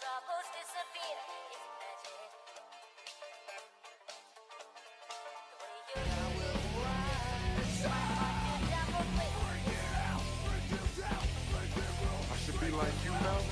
I should be like you now.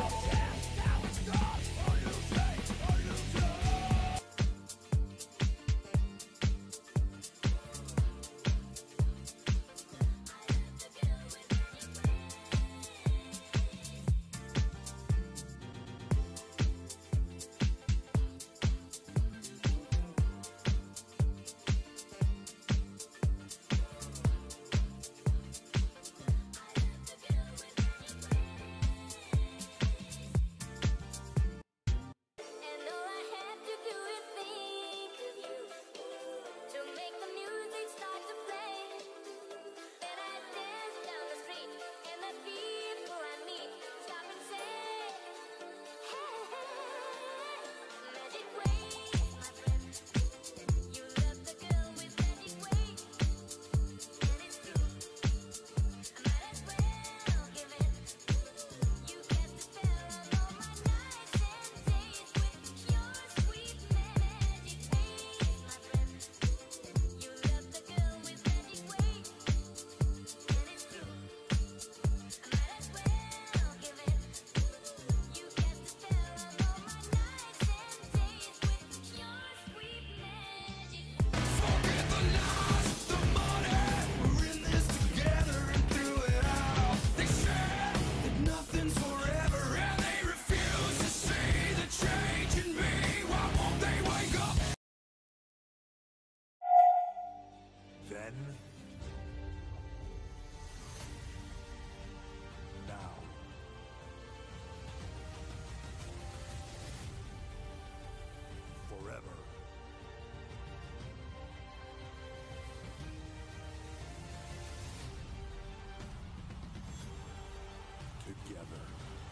Then, now, forever. Together.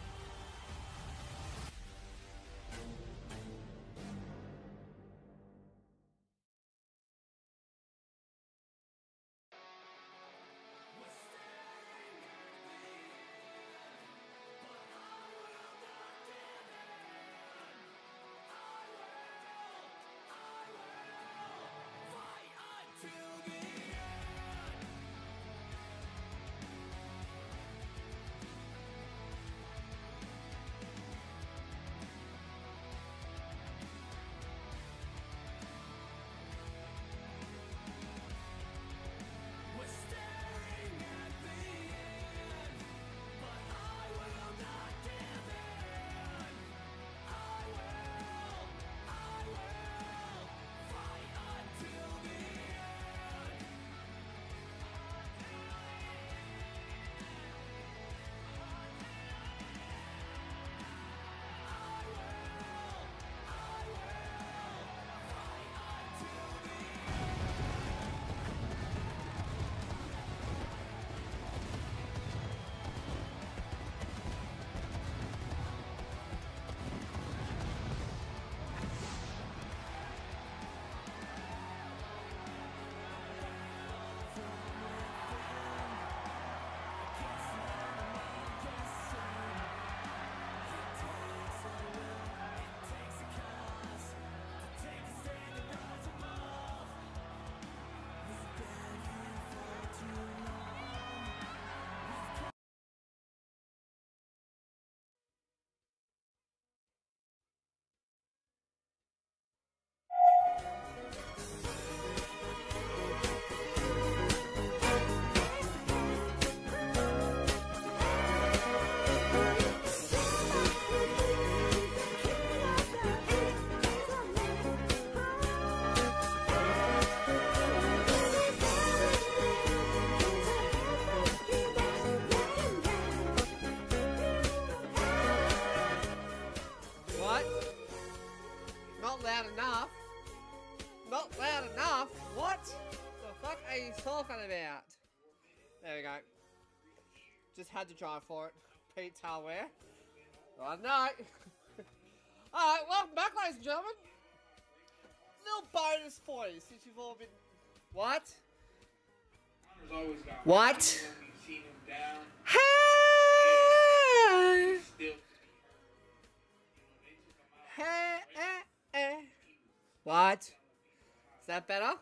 Not loud enough. Not loud enough. What the fuck are you talking about? There we go. Just had to try for it. Pete's Hardware. I know. Alright, welcome back, ladies and gentlemen. Little bonus for you since you've all been. What? What? Hey! Alright. Is that better?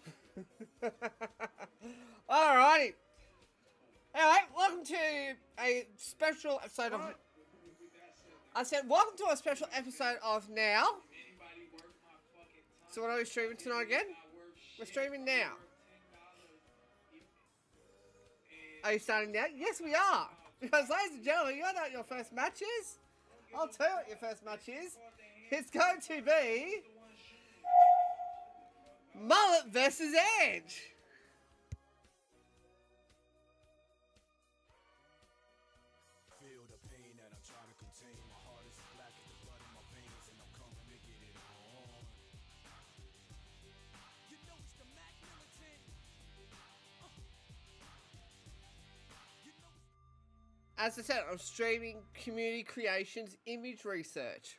Alrighty. Anyway, welcome to a special episode of... I said, welcome to a special episode of Now. So what are we streaming tonight again? We're streaming now. Are you starting now? Yes, we are. Because, ladies and gentlemen, you know what your first match is? I'll tell you what your first match is. It's going to be... Mullet versus Edge. Feel the pain that I'm trying to contain. My heart is black as the blood in my veins, and I'm coming to get it on. You know it's the Mac Militant. As I said, I'm streaming Community Creations Image Research.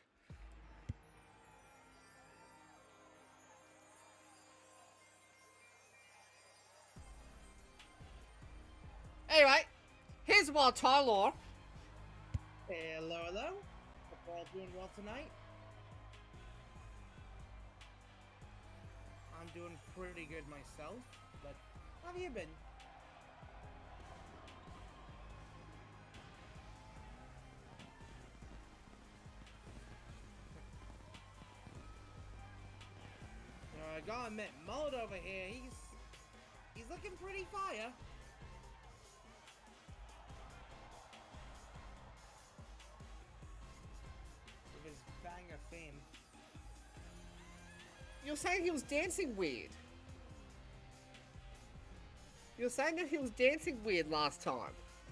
Anyway, here's my Tyler. Hello, hello. Hope we're all doing well tonight. I'm doing pretty good myself, but how have you been? You know, I gotta admit, Mullet over here, he's looking pretty fire. Bang of fame. You're saying he was dancing weird. You're saying that he was dancing weird last time.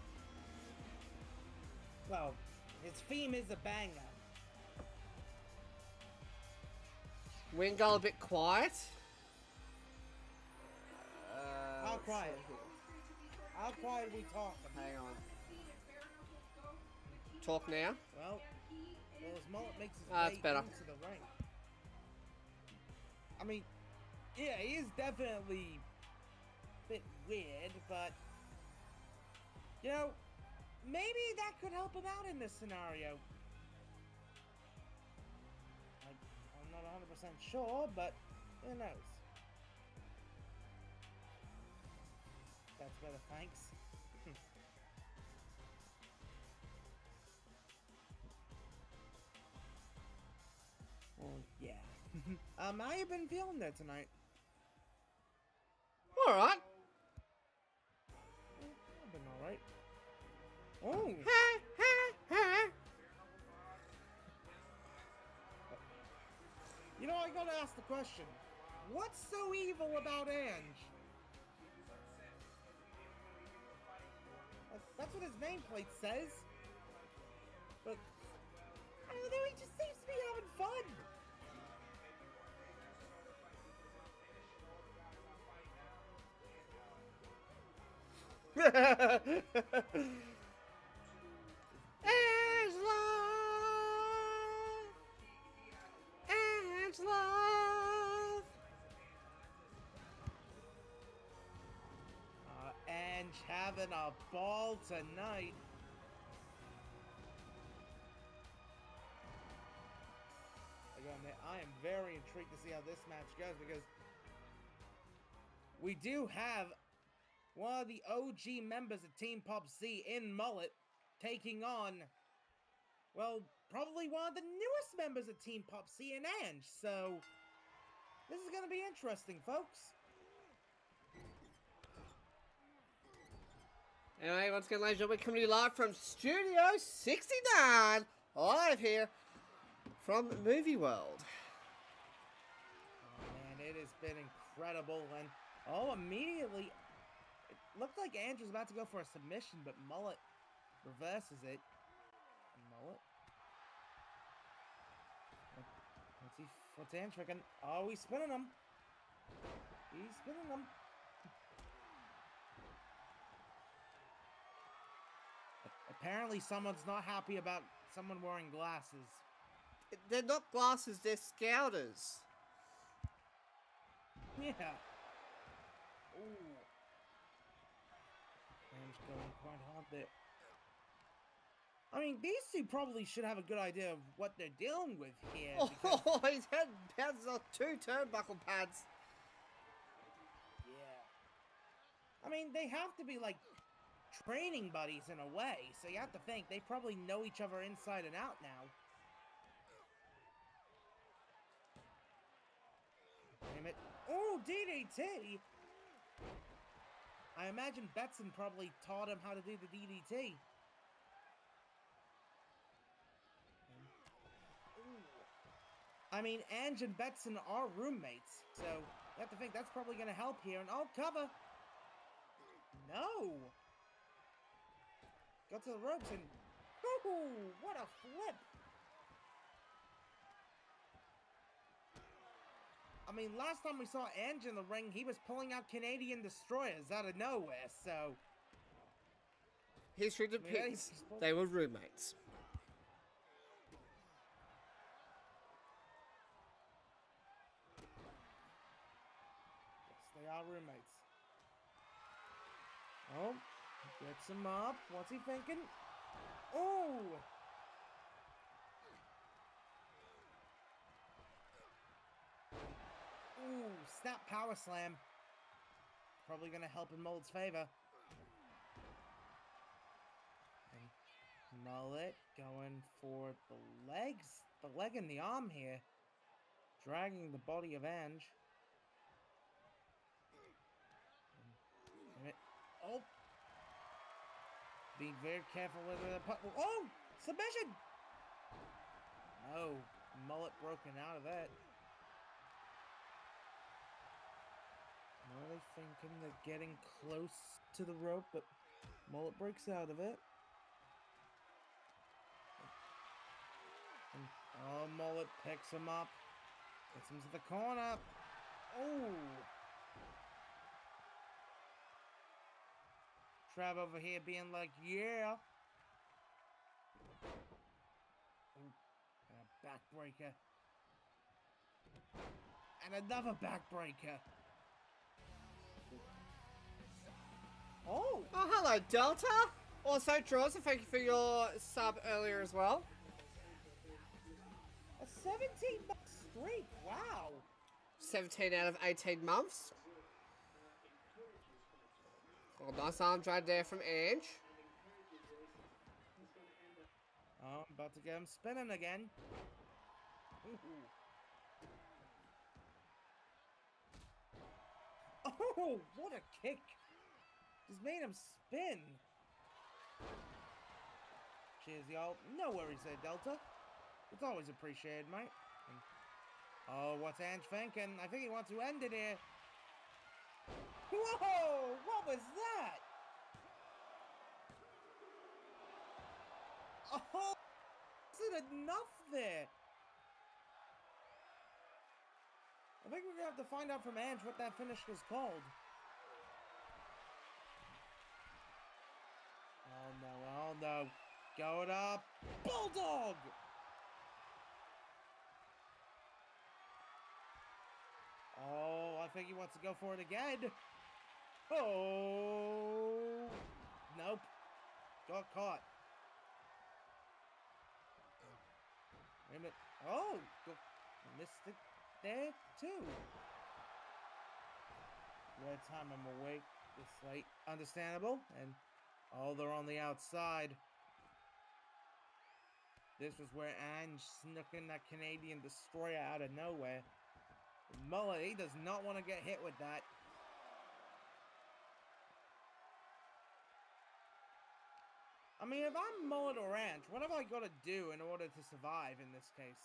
Well, his theme is a banger. We can go a bit quiet. How quiet? How quiet are we talking? Hang on. Talk now. Well, as Mullet makes his That's way better. into the ring. I mean, yeah, he is definitely a bit weird, but you know, maybe that could help him out in this scenario. I'm not 100% sure, but who knows? That's better, thanks. Well, yeah. How you been feeling there tonight? Alright. I've been alright. Oh! You know, I gotta ask the question. What's so evil about Ange? That's what his nameplate says. But I don't know, he just seems to be having fun. Angela. Ange having a ball tonight. Again, I am very intrigued to see how this match goes because we do have one of the OG members of Team Pop C in Mullet taking on, well, probably one of the newest members of Team Pop C in Ange. So this is going to be interesting, folks. Anyway, once again, ladies and gentlemen, coming to you live from Studio 69, live here from Movie World. Oh man, it has been incredible, and immediately, it looked like Ange was about to go for a submission, but Mullet reverses it. Mullet? What's Ange freaking? Oh, he's spinning him. He's spinning him. Apparently someone's not happy about someone wearing glasses. They're not glasses, they're scouters. Yeah. Ooh. Ange going quite hard there. I mean, these two probably should have a good idea of what they're dealing with here. Because, Oh, his head bounces off 2 turnbuckle pads. yeah. I mean, they have to be like training buddies in a way, so you have to think they probably know each other inside and out now. Damn it. Oh, DDT! I imagine Betson probably taught him how to do the DDT. I mean, Ange and Betson are roommates, so you have to think that's probably going to help here. And oh, cover! No! Got to the ropes and... Ooh, what a flip! I mean, last time we saw Ange in the ring, he was pulling out Canadian Destroyers out of nowhere, so... History depicts they were roommates. Yes, they are roommates. Oh, gets him up. What's he thinking? Oh! Ooh, snap power slam. Probably gonna help in Mullet's favor. And Mullet going for the legs. The leg and the arm here. Dragging the body of Ange. Oh! Be very careful with the putt. Oh! Submission! No. Mullet broken out of that. What are they thinking? They're getting close to the rope, but Mullet breaks out of it. And, oh, Mullet picks him up. Gets him to the corner. Oh! Trav over here being like, yeah. Ooh, and a backbreaker. And another backbreaker. Oh! Oh, hello, Delta! Also, Drawson, thank you for your sub earlier as well. A 17-month streak, wow! 17 out of 18 months. Oh, nice arm drag there from Ange. Oh, I'm about to get him spinning again. Ooh. Oh, what a kick! Just made him spin. Cheers, y'all. No worries there, Delta. It's always appreciated, mate. And, oh, what's Ange thinking? I think he wants to end it here. Whoa! What was that? Oh! Isn't enough there? I think we're gonna have to find out from Ange what that finish was called. Oh no, oh no. Going up. Bulldog! Oh, I think he wants to go for it again. Oh! Nope. Got caught. Wait a minute. Oh! Missed it there, too. Red time I'm awake this late. Understandable. And, oh, they're on the outside. This was where Ange snuck in that Canadian Destroyer out of nowhere. Mullet, he does not want to get hit with that. I mean, if I'm Mullet or Ange, what have I got to do in order to survive in this case?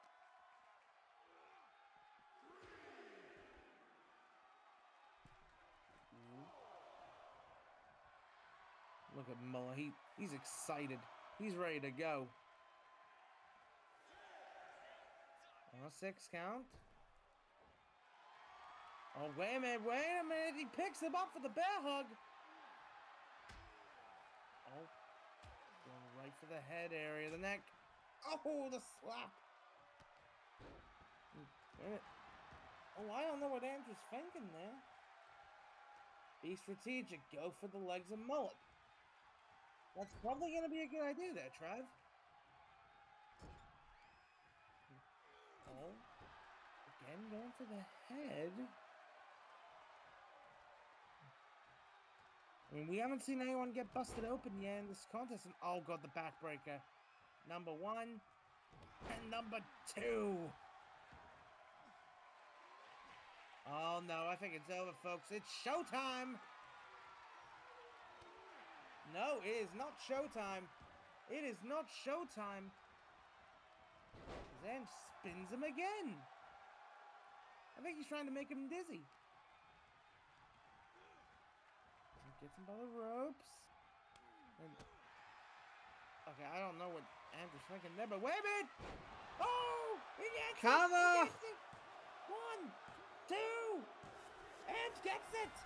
Look at Mullet. He's excited. He's ready to go. Oh, 6 count. Oh, wait a minute. He picks him up for the bear hug. Oh. Going right for the head area, the neck. Oh, the slap. Wait a minute. Oh, I don't know what Andrew's thinking there. Be strategic. Go for the legs of Mullet. That's probably going to be a good idea there, Trev. Oh, again going for the head. I mean, we haven't seen anyone get busted open yet in this contest. And oh god, the backbreaker. Number 1 and number 2. Oh no, I think it's over, folks. It's showtime. No, it is not showtime. It is not showtime. Then spins him again. I think he's trying to make him dizzy. He gets him by the ropes. And okay, I don't know what Andrew's thinking there, but wait a minute! Oh! He gets Cover! it! He gets it! 1, 2! And gets it!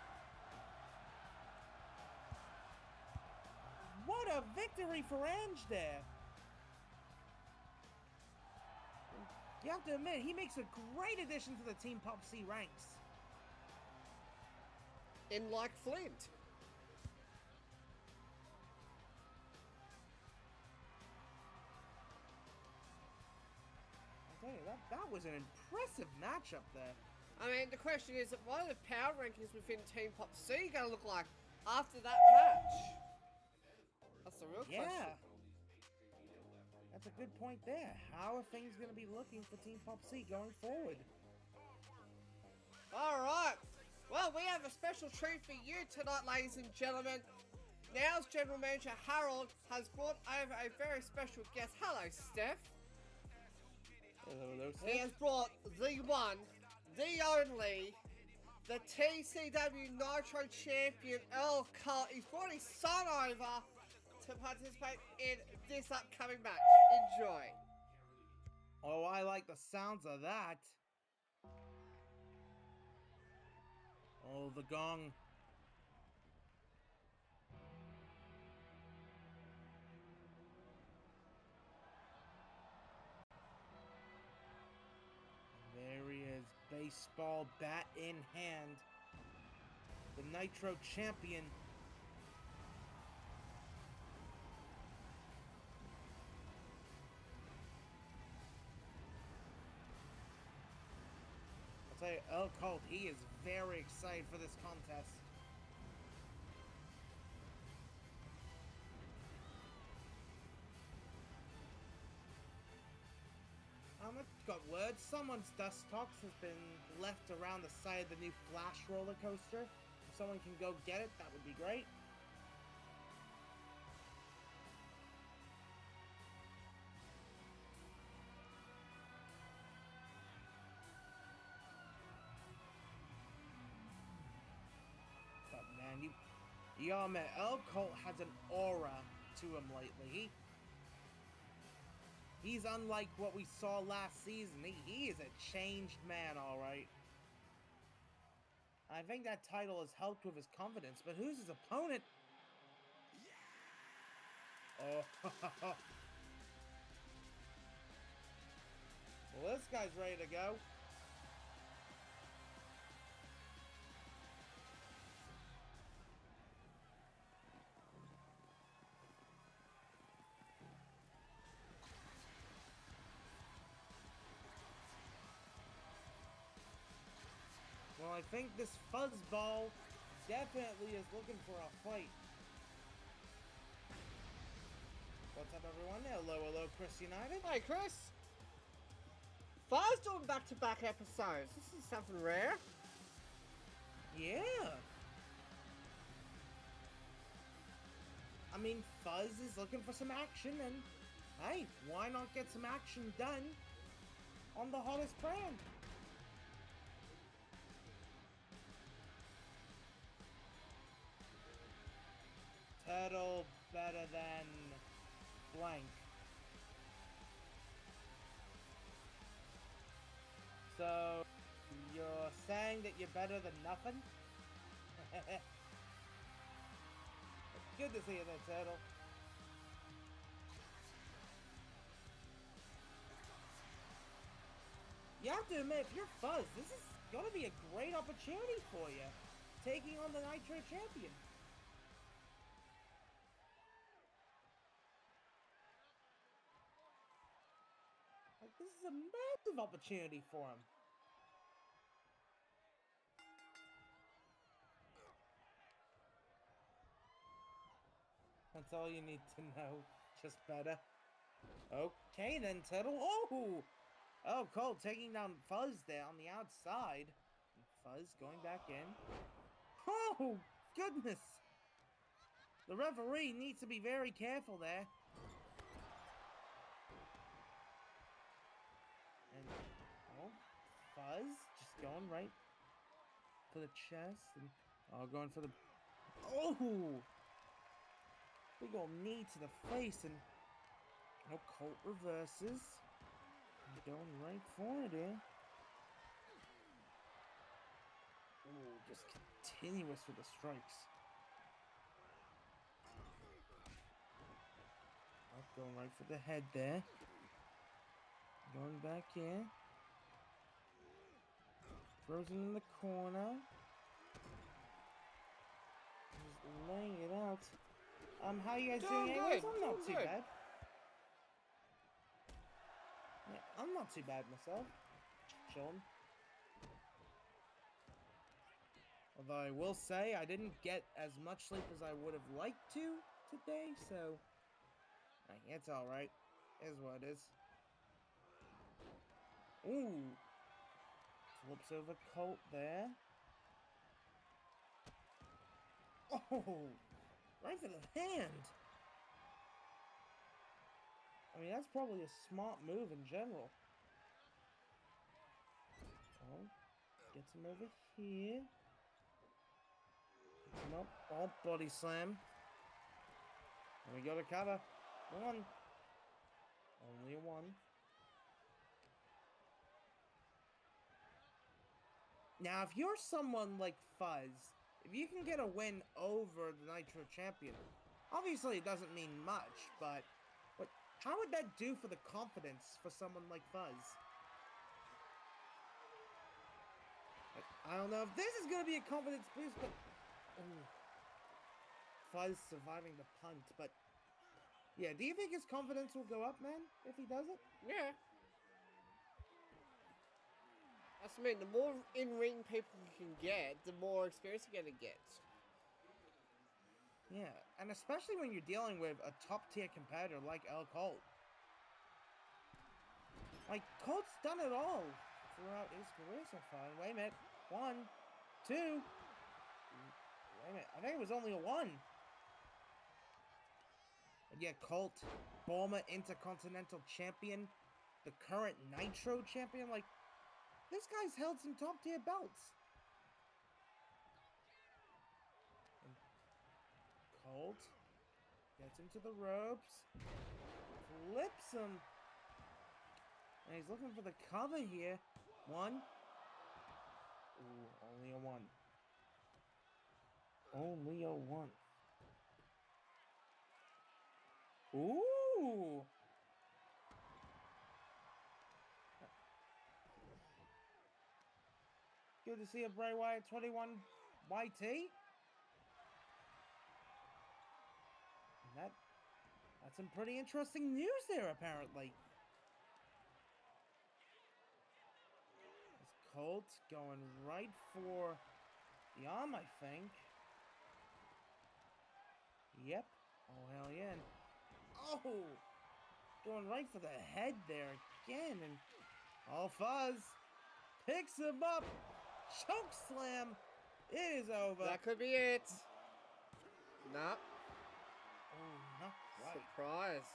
What a victory for Ange there! You have to admit, he makes a great addition to the Team Pop C ranks. In like Flint. I'll tell you, that was an impressive matchup there. I mean, the question is, what are the power rankings within Team Pop C going to look like after that match? That's the real question. Yeah. That's a good point there. How are things going to be looking for Team Pop C going forward? Alright. Well, we have a special treat for you tonight, ladies and gentlemen. Now's General Manager Harold has brought over a very special guest. Hello, Steph. Hello, He has brought the one, the only, the TCW Nitro Champion, Earl Colt. He's brought his son over to participate in this upcoming match. Enjoy. Oh, I like the sounds of that. Oh, the gong. There he is, baseball bat in hand. The Nitro Champion. I'll tell you, Earl Colt, he is very excited for this contest. I've got word. Someone's Dustox has been left around the side of the new Flash roller coaster. If someone can go get it, that would be great. But man, you all admit, Earl Colt has an aura to him lately. He's unlike what we saw last season. He is a changed man, alright. I think that title has helped with his confidence, but who's his opponent? Oh, well, this guy's ready to go. Well, I think this fuzzball definitely is looking for a fight. What's up, everyone? Hello, Chris United. Hey, Chris. Fuzz doing back-to-back episodes. This is something rare. Yeah. I mean, Fuzz is looking for some action, and hey, why not get some action done on the hottest brand? Turtle better than blank. So, you're saying that you're better than nothing? Good to see you there, Turtle. You have to admit, if you're Fuzz, this is gonna be a great opportunity for you. Taking on the Nitro Champion. This is a massive opportunity for him. That's all you need to know. Just better. Okay then, Turtle. Oh! Oh, Colt taking down Fuzz there on the outside. And Fuzz going back in. Oh, goodness! The referee needs to be very careful there. And, oh, Fuzz just going right for the chest. And, oh, going for the... Oh! Big ol' knee to the face, and oh, Colt reverses. And going right for it here. Ooh, just continuous with the strikes. Oh, going right for the head there. Going back here. Throws him in the corner. Just laying it out. How you guys doing? Anyways, I'm not too bad. Yeah, I'm not too bad myself. Chillin'. Although I will say I didn't get as much sleep as I would have liked to today, so it's alright. Is what it is. Ooh. Flips over Colt there. Oh! Right for the hand! I mean, that's probably a smart move in general. Oh, gets him over here. Gets him up. Oh, body slam. And we go to cover. One. Only a one. Now, if you're someone like Fuzz, if you can get a win over the Nitro Champion, obviously it doesn't mean much, but how would that do for the confidence for someone like Fuzz? I don't know if this is going to be a confidence boost, but... Ooh. Fuzz surviving the punt, but... Yeah, do you think his confidence will go up, man, if he does it? Yeah. That's what I mean, the more in-ring people you can get, the more experience you're going to get. Yeah, and especially when you're dealing with a top-tier competitor like El Colt. Like, Colt's done it all throughout his career so far. Wait a minute. 1, 2. Wait a minute. I think it was only a 1. And yeah, Colt, former Intercontinental Champion, the current Nitro Champion. Like, this guy's held some top-tier belts. And Colt gets him to the ropes, flips him, and he's looking for the cover here. 1. Ooh, only a 1. Only a 1. Ooh! Good to see a Bray Wyatt 21 YT. And that's some pretty interesting news there, apparently. This Colt going right for the arm, I think. Yep. Oh, hell yeah. And, oh! Going right for the head there again. And all Fuzz picks him up. Choke slam. It is over. That could be it. Nah. Oh, not quite. Surprised.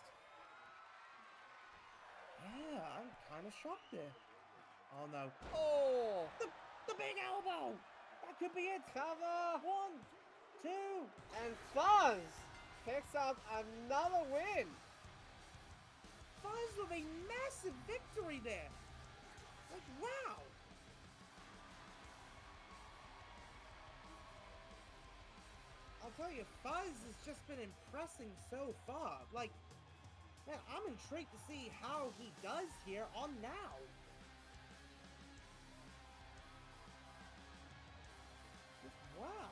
Yeah, I'm kind of shocked there. Oh no. Oh! The big elbow. That could be it. Cover! 1, 2. And Fuzz picks up another win. Fuzz with a massive victory there. Like, wow. I'll tell you, Fuzz has just been impressing so far. Like, man, I'm intrigued to see how he does here on Now. Wow.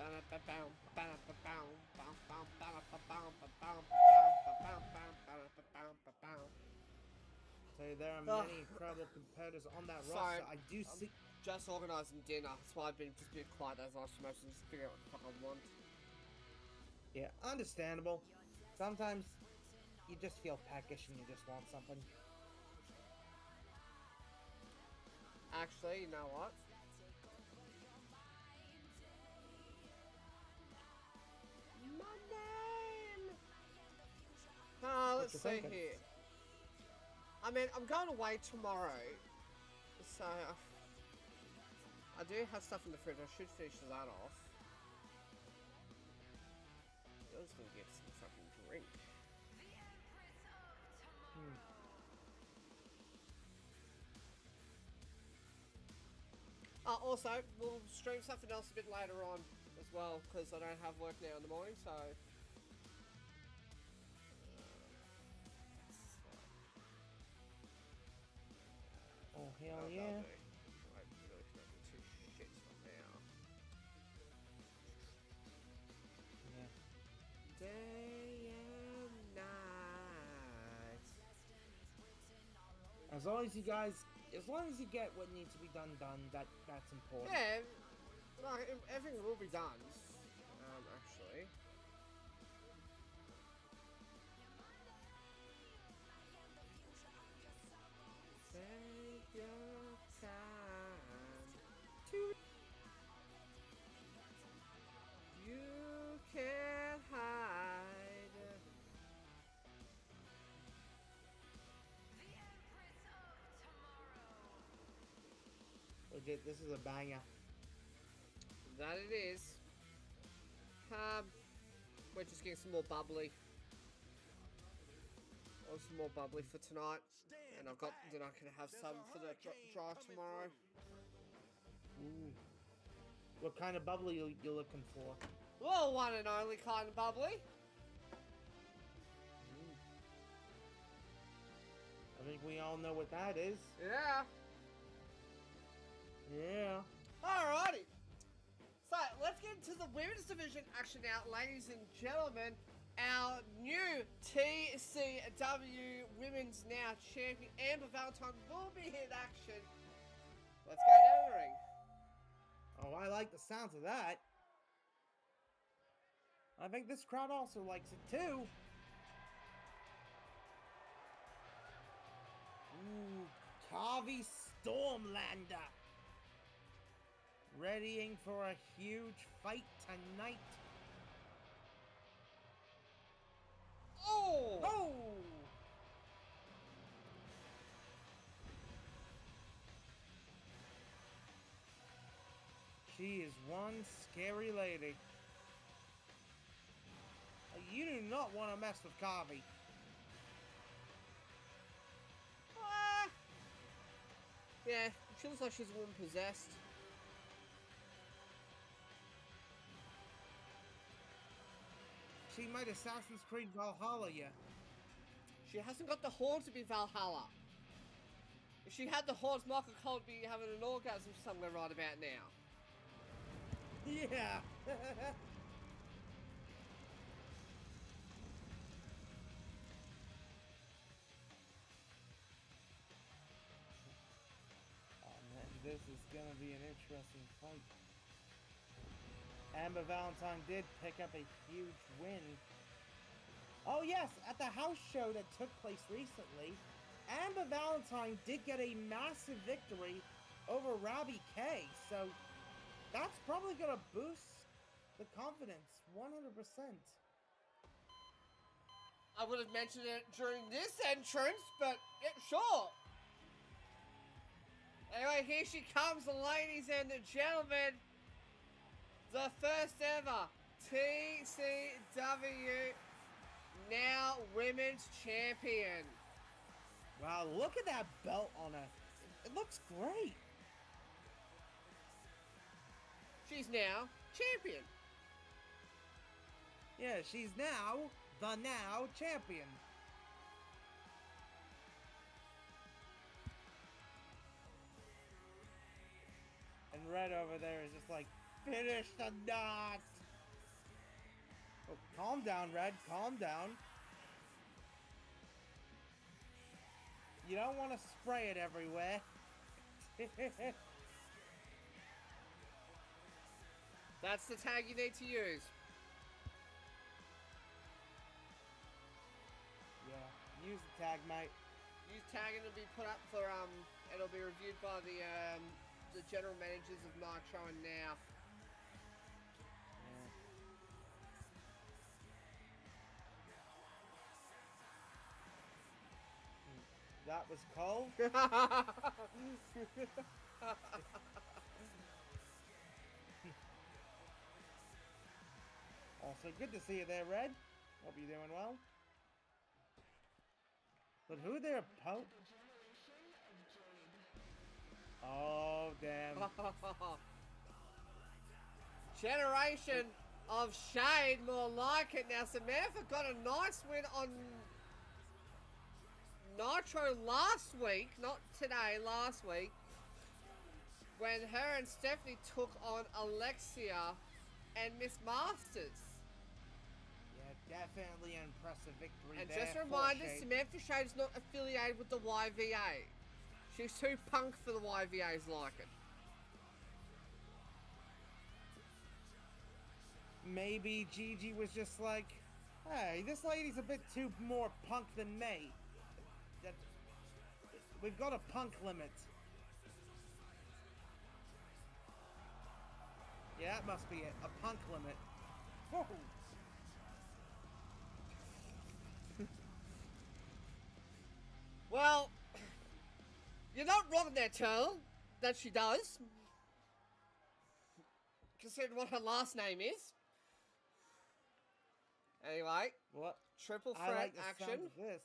So there are Ugh. many incredible competitors on that Sorry, roster. I do see. Just organising dinner, that's why I've been just a bit quiet those last few matches, just figure out what the fuck I want. Yeah, understandable. Sometimes you just feel peckish and you just want something. Actually, you know what? My name! Let's you see thinking? here. I mean, I'm going away tomorrow, so I do have stuff in the fridge. I should finish that off. You're just gonna get some fucking drink. Also, we'll stream something else a bit later on as well, because I don't have work now in the morning, so... Oh hell that'll yeah! do. I really cannot do two shits from now. Yeah. Day and night. As long as you guys, as long as you get what needs to be done, that's important. Yeah, like, everything will be done, actually. Take your time. You can't hide. Legit, this is a banger. That it is. We're just getting some more bubbly. Or some more bubbly for tonight. And then I can have some for the drive tomorrow. Ooh. What kind of bubbly you looking for? Well, one and only kind of bubbly. I think we all know what that is. Yeah. Yeah. Alrighty. So, let's get into the women's division action now, ladies and gentlemen. Our new TCW Women's Now Champion, Amber Valentine, will be in action. Let's go down the ring. Oh, I like the sounds of that. I think this crowd also likes it too. Ooh, Kavi Stormlander. Readying for a huge fight tonight. Oh! Oh! She is one scary lady. You do not want to mess with Kavi. Yeah, she looks like she's a woman possessed. She might Assassin's Creed Valhalla you. She hasn't got the horn to be Valhalla. If she had the horns, Michael Cole would be having an orgasm somewhere right about now. Yeah. Oh man, this is gonna be an interesting fight. Amber Valentine did pick up a huge win. Oh yes, at the house show that took place recently, Amber Valentine did get a massive victory over Robbie K. So that's probably gonna boost the confidence 100%. I would have mentioned it during this entrance, but yeah, sure. Anyway, here she comes, ladies and gentlemen. The first ever TCW Now Women's Champion. Wow, look at that belt on her. It looks great. She's now champion. Yeah, she's now the Now Champion. And Red over there is just like Finish the knot. Oh, calm down, Red. Calm down. You don't want to spray it everywhere. That's the tag you need to use. Yeah, use the tag, mate. Use tag and it'll be put up for it'll be reviewed by the general managers of Nitro and Now. That was cold. Also, good to see you there, Red. Hope you're doing well. But who there, Pope? Oh, damn. Generation of Shade, more like it. Now, Samantha got a nice win on Nitro last week, not today, last week, when her and Stephanie took on Alexia and Miss Masters. Yeah, definitely an impressive victory And there. just a for reminder, Shade. Samantha Shade is not affiliated with the YVA. She's too punk for the YVA's liking. Maybe Gigi was just like, hey, this lady's a bit too more punk than me. We've got a punk limit. Yeah, that must be it. A punk limit. Whoa. Well, you're not wrong there, Turl, that she does. Considering what her last name is. Anyway, What? triple I threat like the action. sound of this.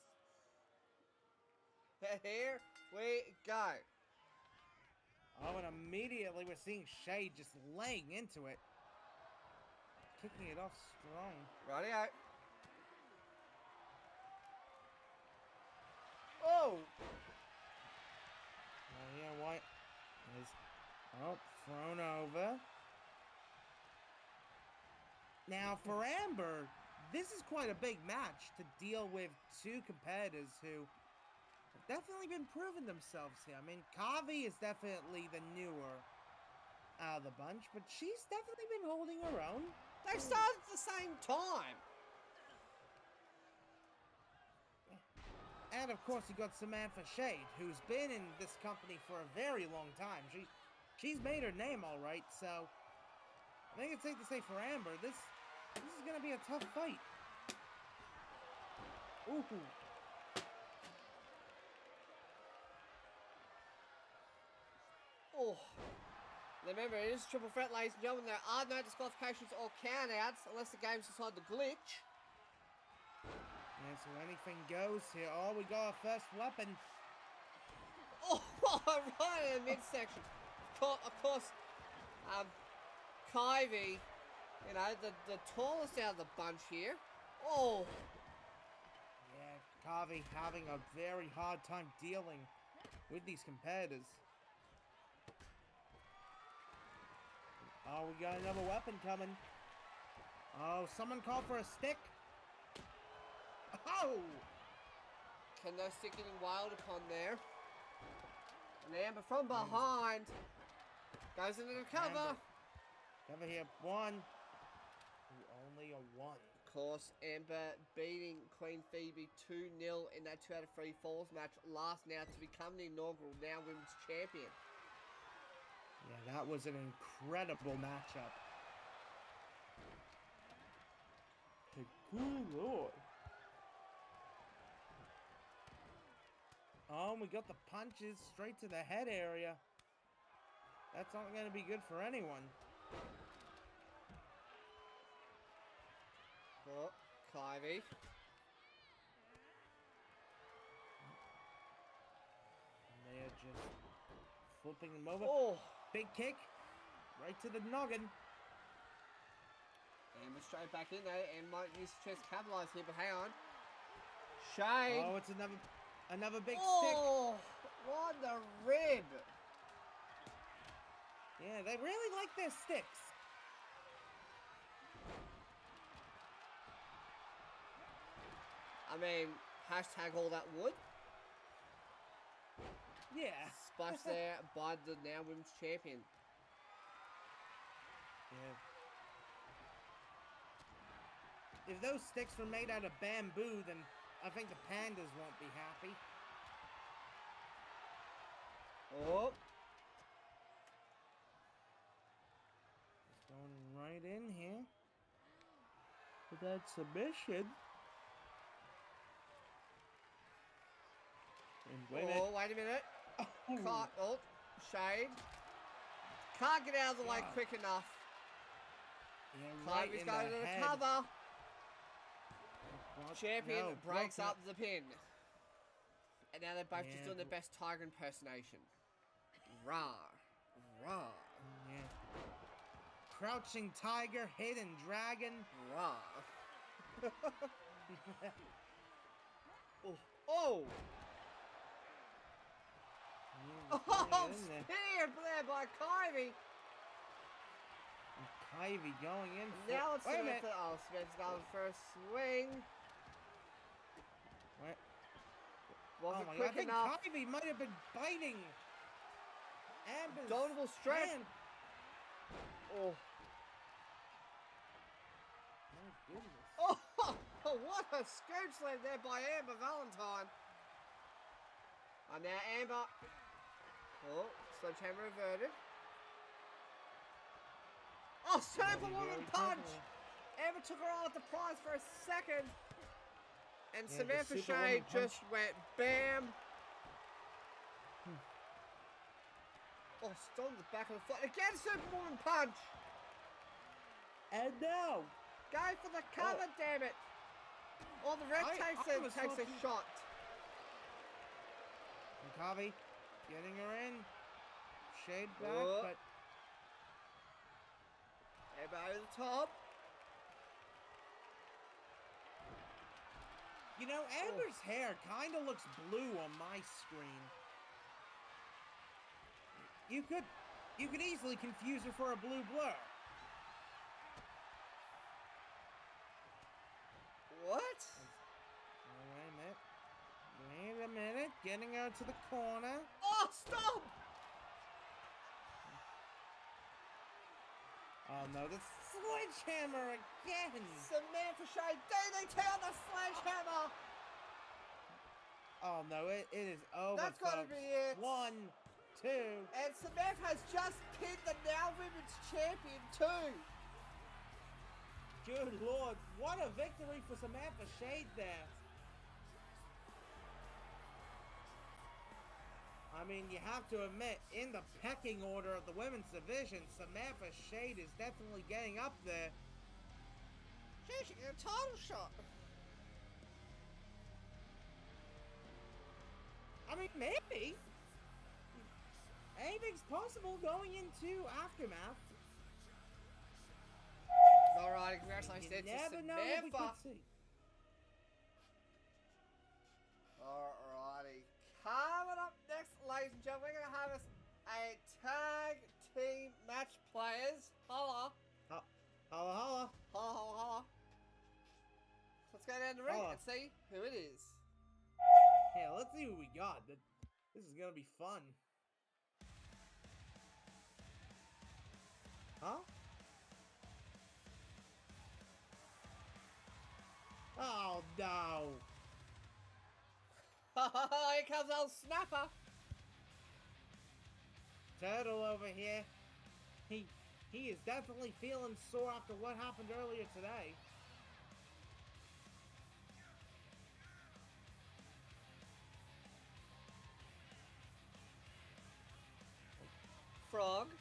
Here we go. Oh, and immediately we're seeing Shade just laying into it. Kicking it off strong. Rightio. Oh! Oh, yeah, White is, thrown over. Now, for Amber, this is quite a big match to deal with two competitors who have definitely been proving themselves here. I mean, Kavi is definitely the newer out of the bunch, but she's definitely been holding her own. They started at the same time. And of course, you got Samantha Shade, who's been in this company for a very long time. She's made her name all right, so I think it's safe to say for Amber, this is gonna be a tough fight. Ooh. Oh. Remember, it is triple threat, ladies and gentlemen. There are no disqualifications or countouts unless the game's decided to glitch. Yeah, so anything goes here. Oh, we got our first weapon. Oh, right in the midsection. Of course, Kyvie, you know, the tallest out of the bunch here. Oh. Yeah, Kavi having a very hard time dealing with these competitors. Oh, we got another weapon coming. Oh, someone called for a stick. Oh! Can no stick getting wild upon there. And Amber from behind goes into the cover. Cover here, one. Ooh, only a one. Of course, Amber beating Queen Phoebe 2-0 in that 2 out of 3 falls match last now to become the inaugural Now Women's Champion. Yeah, that was an incredible matchup. Good lord. Oh, and we got the punches straight to the head area. That's not going to be good for anyone. Oh, Kyvie. And they are just flipping them over. Oh, Big kick. Right to the noggin. Amber straight back in there and might use the chest to capitalize here, but hang on. Shade. Oh, it's another big stick. Oh, what the rib. Yeah, they really like their sticks. I mean, hashtag all that wood. Yeah. Splash there by the now women's champion. Yeah. If those sticks were made out of bamboo, then I think the pandas won't be happy. Oh. Just going right in here. With that submission. And Oh, wait a minute. Oh. Caught. Oh, shade. Can't get out of the way Yeah. quick enough. Yeah, right Kyrie's in going the to the head. cover. What? Champion No, breaks block up the pin. And now they're both just Yeah, doing the best Tiger impersonation. Rah. Rah. Yeah. Crouching tiger, hidden dragon. Rah. Oh. Oh! Yeah, Oh, going in there. speared there by Kyrie. And Kyrie going in for... Now it's Wait a Smith. minute. Oh, Smith's going for a swing. Wait. Wasn't my God, I quick think enough. Kyrie might have been biting Amber's Dominable stretch. hand. Oh. My goodness. Oh, what a scoop slam there by Amber Valentine. And now Amber. Oh, sledgehammer reverted. Oh, Superwoman punch! Amber took her off the prize for a second. And Yeah, the Samantha Superwoman Shea punch. just went bam. Oh, still on the back of the foot. Again, Superwoman punch. And now, Go for the cover, damn it. Oh, the ref I takes was a hoping- shot. and Kyrie getting her in. Shade back, Oh. but Amber over the top. you know, Amber's hair kind of looks blue on my screen. You could easily confuse her for a blue blur. What? Oh, wait a minute. Wait a minute. Getting her to the corner. Oh, stop! Oh no, the sledgehammer again! Samantha Shea DDT on the sledgehammer. Oh no, it is over. That's gotta folks. be it. 1, 2. And Samantha has just pinned the now women's champion too. Good lord, what a victory for Samantha Shade there. I mean, you have to admit, in the pecking order of the women's division, Samantha Shade is definitely getting up there. She should get a title shot. I mean, maybe. Anything's possible going into Aftermath. Alright, congratulations You to never know what we Samantha. could see. Alrighty. Coming up next, ladies and gentlemen, we're going to have us a tag team match players. Holla. Holla, holla. Holla, holla, holla. Let's go down the ring Holla. and see who it is. Yeah, let's see what we got. This is gonna be fun. Huh? Oh no! Here comes old Snapper. Turtle over here. He is definitely feeling sore after what happened earlier today. Frog.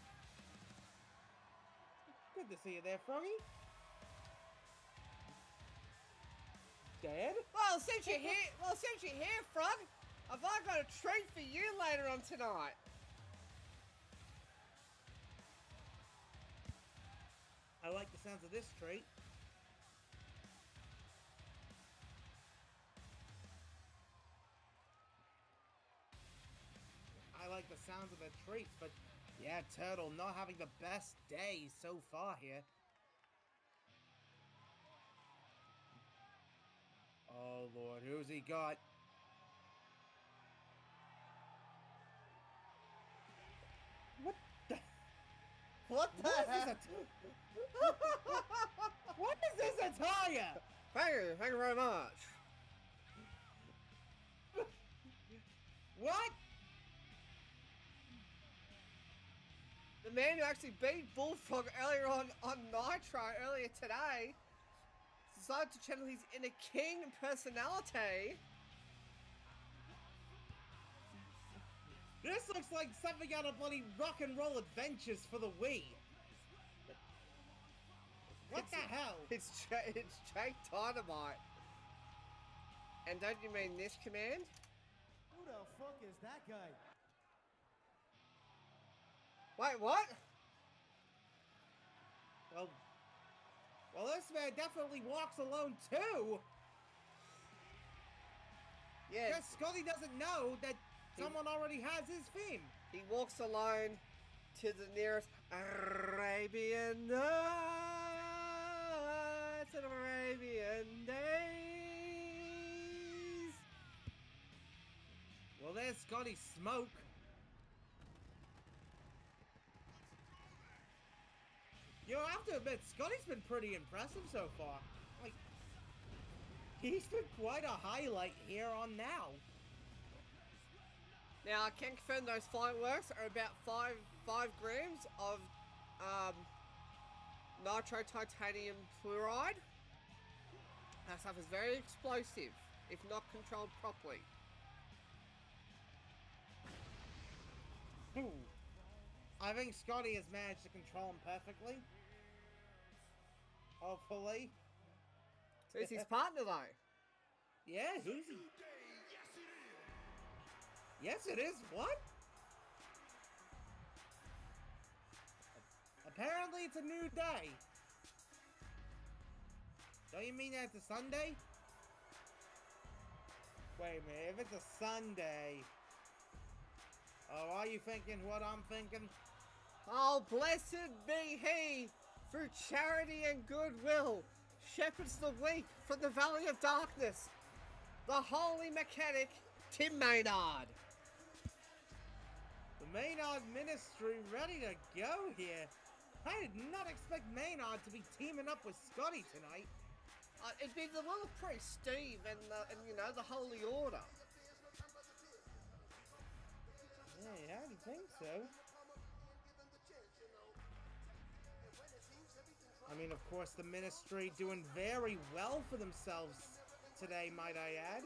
Good to see you there, Froggy. Dead? Well, since you're here, Frog, have I got a treat for you later on tonight? I like the sounds of this treat. I like the sounds of the treats, but yeah, Turtle not having the best day so far here. Oh Lord, who's he got? What the? What the What is this? heck? What is this attire? Thank you very much. What? The man who actually beat Bullfrog earlier on Nitro earlier today decided to channel his inner king personality. This looks like something out of bloody Rock and Roll Adventures for the Wii. What the hell? It's Jake Dynamite. And don't you mean this command? Who the fuck is that guy? Wait, what? Well, this man definitely walks alone too. Yeah, Because Scotty doesn't know that someone already has his theme. he walks alone to the nearest Arabian Nights and Arabian Days. Well, there's Scotty's smoke. You know, I have to admit, Scotty's been pretty impressive so far. Like, he's been quite a highlight here on Now. Now, I can confirm those fireworks are about 5 grams of nitro titanium fluoride. That stuff is very explosive if not controlled properly. Ooh. I think Scotty has managed to control him perfectly. Hopefully. So he's his partner though. Yeah, who's he? Yes, it is. What? Apparently, it's a new day. Don't you mean that it's a Sunday? Wait a minute, if it's a Sunday... Oh, are you thinking what I'm thinking? Oh, blessed be he, through charity and goodwill, shepherds the weak from the valley of darkness, the holy mechanic, Tim Maynard. The Maynard Ministry ready to go here. I did not expect Maynard to be teaming up with Scotty tonight. It'd be the little priest, Steve, and you know, the Holy Order. Yeah, I didn't think so. I mean, of course, the Ministry doing very well for themselves today, might I add.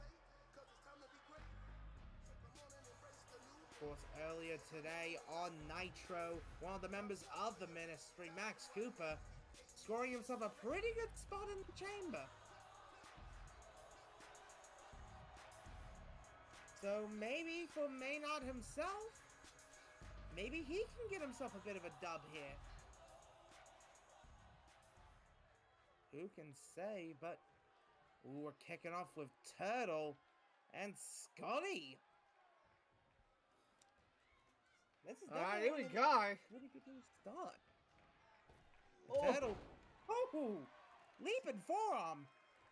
Of course, earlier today on Nitro, one of the members of the Ministry, Max Cooper, scoring himself a pretty good spot in the chamber. So maybe for Maynard himself, maybe he can get himself a bit of a dub here. Who can say, but ooh, we're kicking off with Turtle and Scotty. This is Alright, here we definitely go. really good new start. Oh. Turtle. Oh, leaping forearm.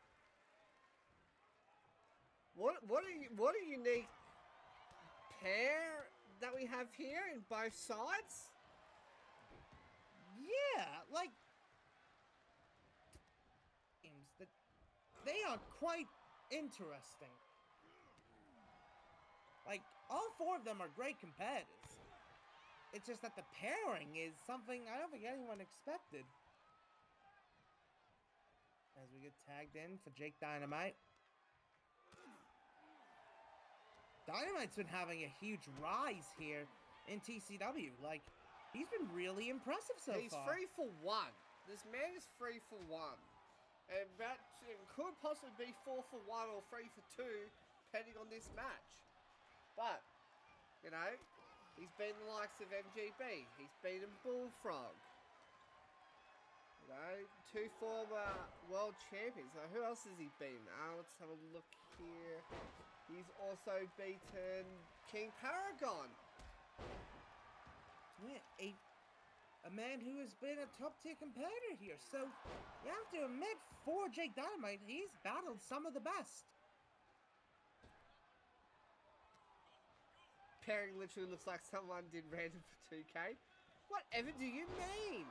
What a unique pair that we have here in both sides. Yeah, like that they are quite interesting. Like all four of them are great competitors. It's just that the pairing is something I don't think anyone expected. As we get tagged in for Jake Dynamite. Dynamite's been having a huge rise here in TCW. Like, he's been really impressive so He's far. 3 for 1. This man is 3 for 1. And that could possibly be 4 for 1 or 3 for 2, depending on this match. But, you know, he's beaten the likes of MGB. He's beaten Bullfrog. You know, 2 former world champions. Now, who else has he beaten? Let's have a look here. He's also beaten King Paragon. Yeah, a man who has been a top-tier competitor here. So you have to admit, for Jake Dynamite, he's battled some of the best. Pairing literally looks like someone did random for 2K. Whatever do you mean?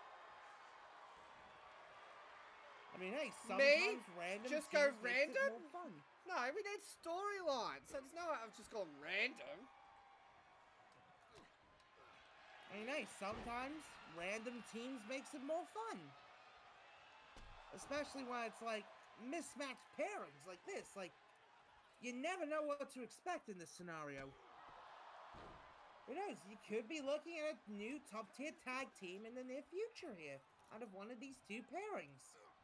I mean, hey, sometimes random Just go teams makes it random? more fun. No, we need storylines. So there's no way I've just gone random. I mean, hey, sometimes random teams makes it more fun. Especially when it's like mismatched pairings like this. Like, you never know what to expect in this scenario. Who knows? You could be looking at a new top-tier tag team in the near future here, out of one of these two pairings.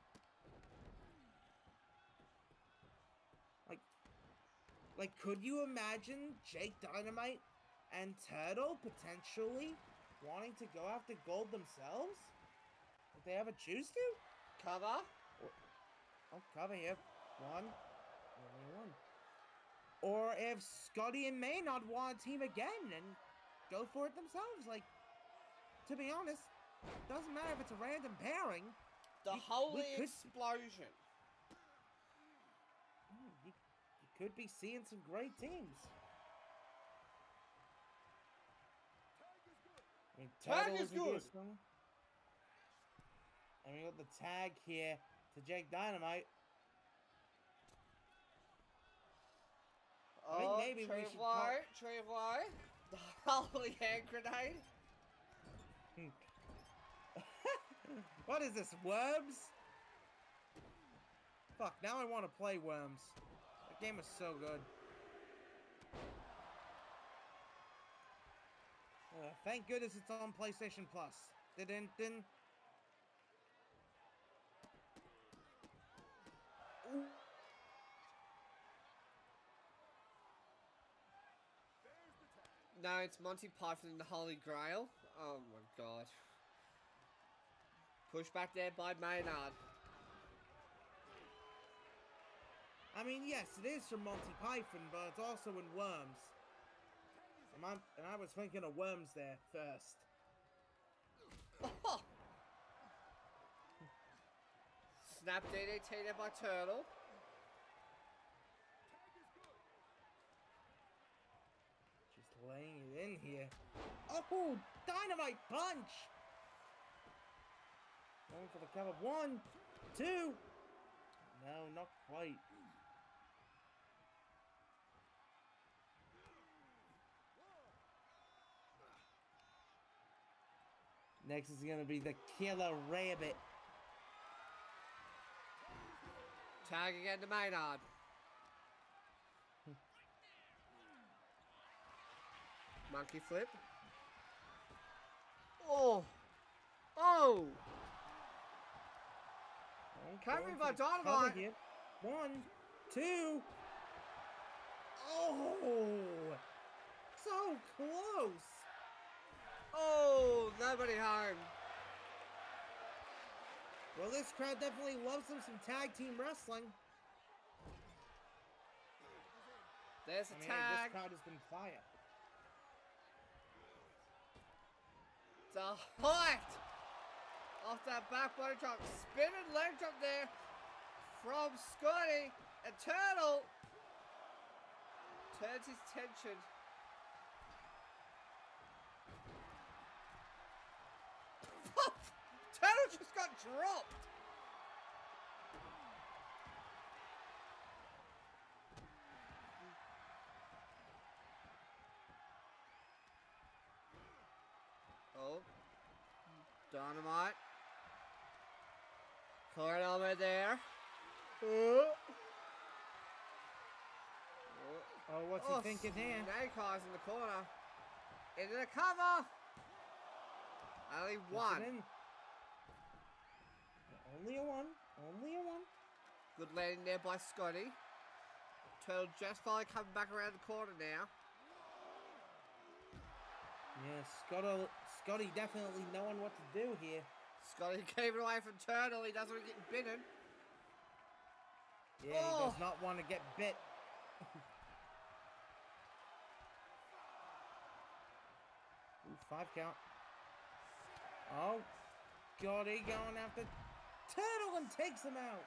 Like, could you imagine Jake Dynamite and Turtle potentially wanting to go after gold themselves? If they ever choose to? Cover. Oh, cover here. One. Only one. Or if Scotty and Maynard want a team again and go for it themselves. Like, to be honest, doesn't matter if it's a random pairing. The holy explosion. You could be seeing some great teams. I mean, Tag is isn't here good. somewhere. And we got the tag here to Jake Dynamite. I think maybe we should Tree of light. The holy hand grenade. What is this, Worms? Fuck, now I want to play Worms. That game is so good. Thank goodness it's on PlayStation Plus. Didn't. Ooh. No, it's Monty Python and the Holy Grail. Oh my god. Push back there by Maynard. I mean, yes, it is from Monty Python, but it's also in Worms. And I was thinking of Worms there first. Oh. Snap DDT there by Turtle. Just laying it in here. Oh, dynamite punch! Going for the cover. 1, 2. No, not quite. Next is going to be the Killer Rabbit. Tag again to Maynard. Monkey flip. Oh! Oh! Covering by Dynamite. 1, 2. Oh! So close! Oh! Nobody home. Well, this crowd definitely loves some tag team wrestling. There's a This tag. crowd has been fire. The height off that back body drop. Spinning leg drop there from Scotty. And Turtle turns his tension. Turtle just got dropped. Oh. Dynamite. Card over there. Oh, Oh, what's he thinking here? Snake Eyes in the corner. Into the cover. Only Puts one. it in. Only a 1. Only a 1. Good landing there by Scotty. Turtle just finally coming back around the corner now. Yeah, Scotty definitely knowing what to do here. Scotty keeping away from Turtle. He doesn't want to get bitten. Yeah, he does not want to get bit. Ooh, 5 count. Oh, Scotty going after Turtle and takes him out.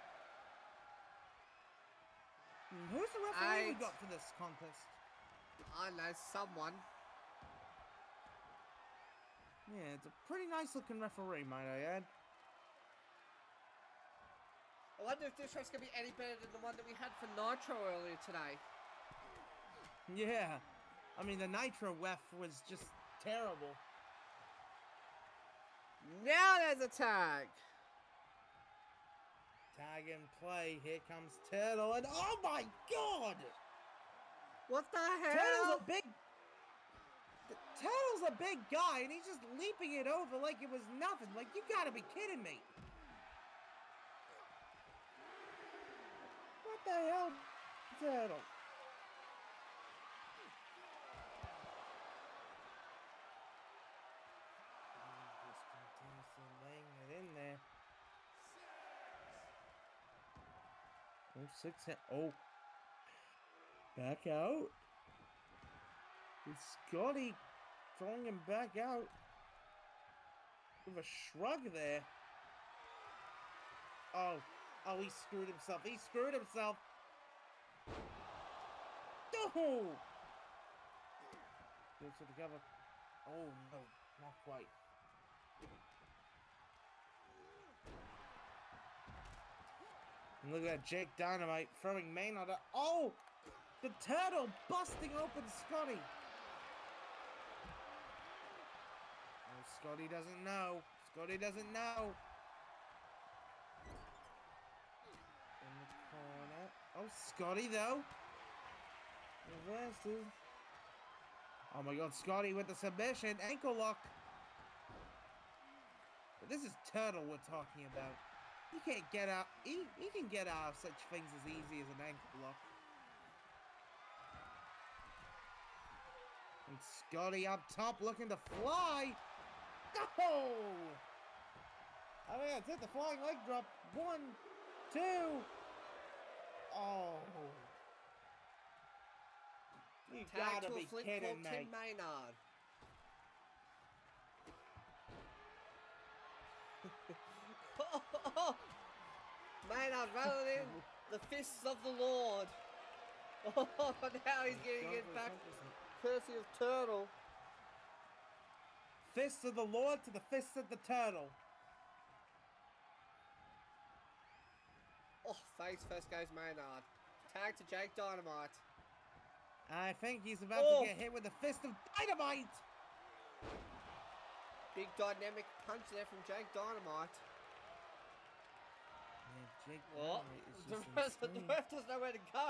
Who's the referee we got for this contest? I know, someone. Yeah, it's a pretty nice looking referee, might I add. I wonder if this ref's gonna be any better than the one that we had for Nitro earlier today. Yeah, I mean the Nitro ref was just terrible. Now there's a tag. Tag in play. Here comes Turtle, and oh my God! What the hell? Turtle's a big guy, and he's just leaping it over like it was nothing. Like, you gotta be kidding me. What the hell, Turtle? Just continuously laying it in there. Oh, 6 hit. Oh. Back out. It's Scotty throwing him back out. With a shrug there. Oh. Oh, he screwed himself. He screwed himself. No! Goes to the cover. Oh, no. Not quite. And look at that, Jake Dynamite throwing Maynard at... Oh! The Turtle busting open Scotty. Oh, Scotty doesn't know. Scotty doesn't know. In the corner. Oh, Scotty, though. Reverses. Oh, my God. Scotty with the submission. Ankle lock. But this is Turtle we're talking about. He can't get out. He can get out of such things as easy as an ankle lock. And Scotty up top looking to fly. Oh! I mean, it's hit the flying leg drop. 1, 2. Oh. You Tag gotta to a be flip kidding for Tim me. Maynard. Maynard rolling in the fists of the Lord. Oh, now he's getting it back. Courtesy of Turtle. Fists of the Lord to the fists of the Turtle. Oh, face first goes Maynard. Tag to Jake Dynamite. I think he's about to get hit with the fist of Dynamite. Big dynamic punch there from Jake Dynamite. Man, Jake What? Dynamite is The just ref insane. doesn't know where to go.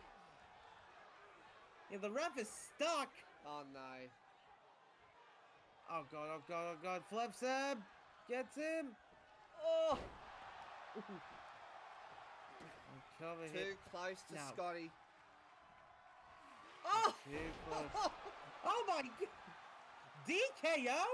Yeah, the ref is stuck. Oh no. Oh god, oh god, oh god. Flips him. Gets him. Oh! Cover Too hit. close to No. Scotty. Oh! Too close. Oh my god. DKO?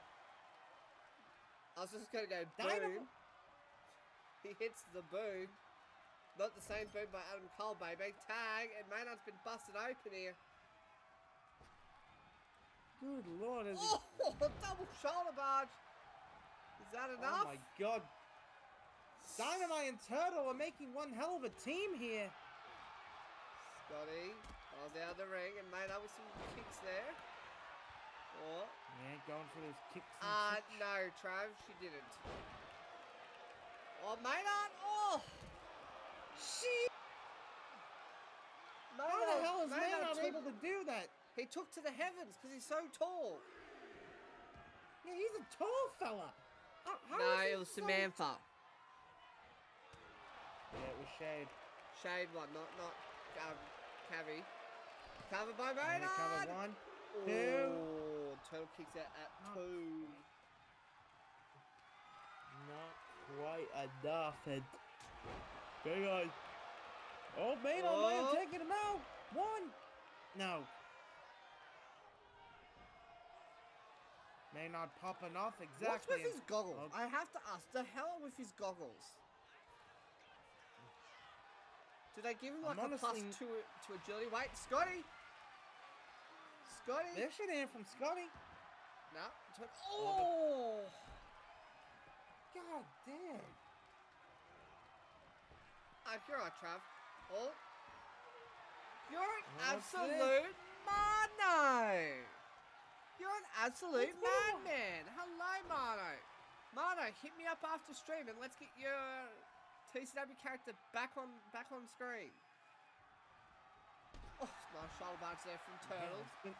I was just gonna go boom. Dynamo. He hits the boom. Not the same boom by Adam Cole, baby. Tag, and Maynard's been busted open here. Good lord. Is Oh, double shoulder barge. Is that enough? Oh my god. Dynamite and Turtle are making one hell of a team here. Scotty falls out of the ring, and Maynard with some kicks there. Oh. Yeah, going for those kicks and such. No, Trav, she didn't. Oh, Maynard! Oh! Shit! How the hell is Maynard able to do that? He took to the heavens because he's so tall. Yeah, he's a tall fella. How No, is he it was so- Samantha. Yeah, it was Shade. Shade one, not Cavi. Covered by And Maynard! they cover 1, 2. Oh, Turtle kicks out at Not 2. Not quite enough. And big eye. Oh, Maynard might have Oh. taken him out. 1. No. Maynard popping off exactly. What's with his goggles? Oh. I have to ask, the hell with his goggles? Did they give him like I'm a plus honestly- 2 to agility? Wait, Scotty! Scotty! There should hear from Scotty. No. Oh! God damn. You're right, Trav. Oh. You're an What's absolute Mono! You're an absolute What's going on? madman! Hello, Mono! Mono, hit me up after stream and let's get your TCW character back on screen. Oh, nice shoulder bunch there from Turtles. Yeah,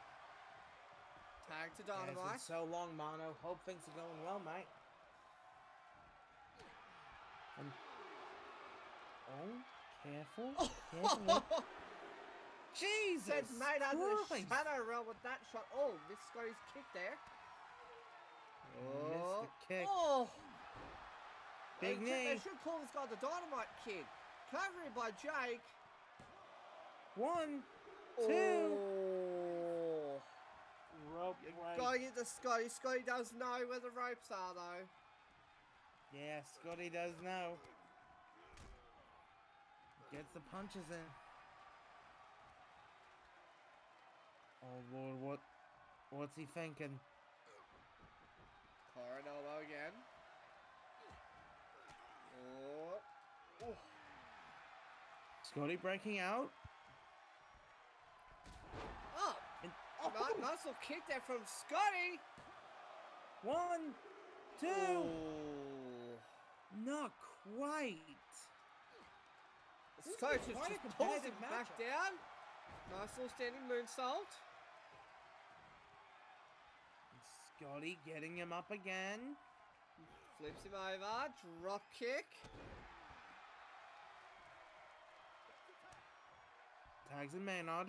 Tag to it's been Dynamite. so long, Mono. Hope things are going well, mate. And oh, careful, careful. Jesus Said mate under the Christ. shadow realm with that shot. Oh, missed Scotty's kick there. Missed the kick. Oh! Big They knee. should call this guy the Dynamite Kid. Covering by Jake. 1, 2. Oh. Rope You break. gotta get to Scotty. Scotty does know where the ropes are, though. Yeah, Scotty does know. Gets the punches in. Oh Lord, what's he thinking? Torrid elbow again. Oh. Ooh. Scotty breaking out. Oh. And, Nice little kick there from Scotty. 1, 2. Oh. Not quite. This This coach is is quite a just pulls him competitive back matchup. down. Nice little standing moonsault. Scotty getting him up again. Flips him over. Drop kick. Tags in Maynard.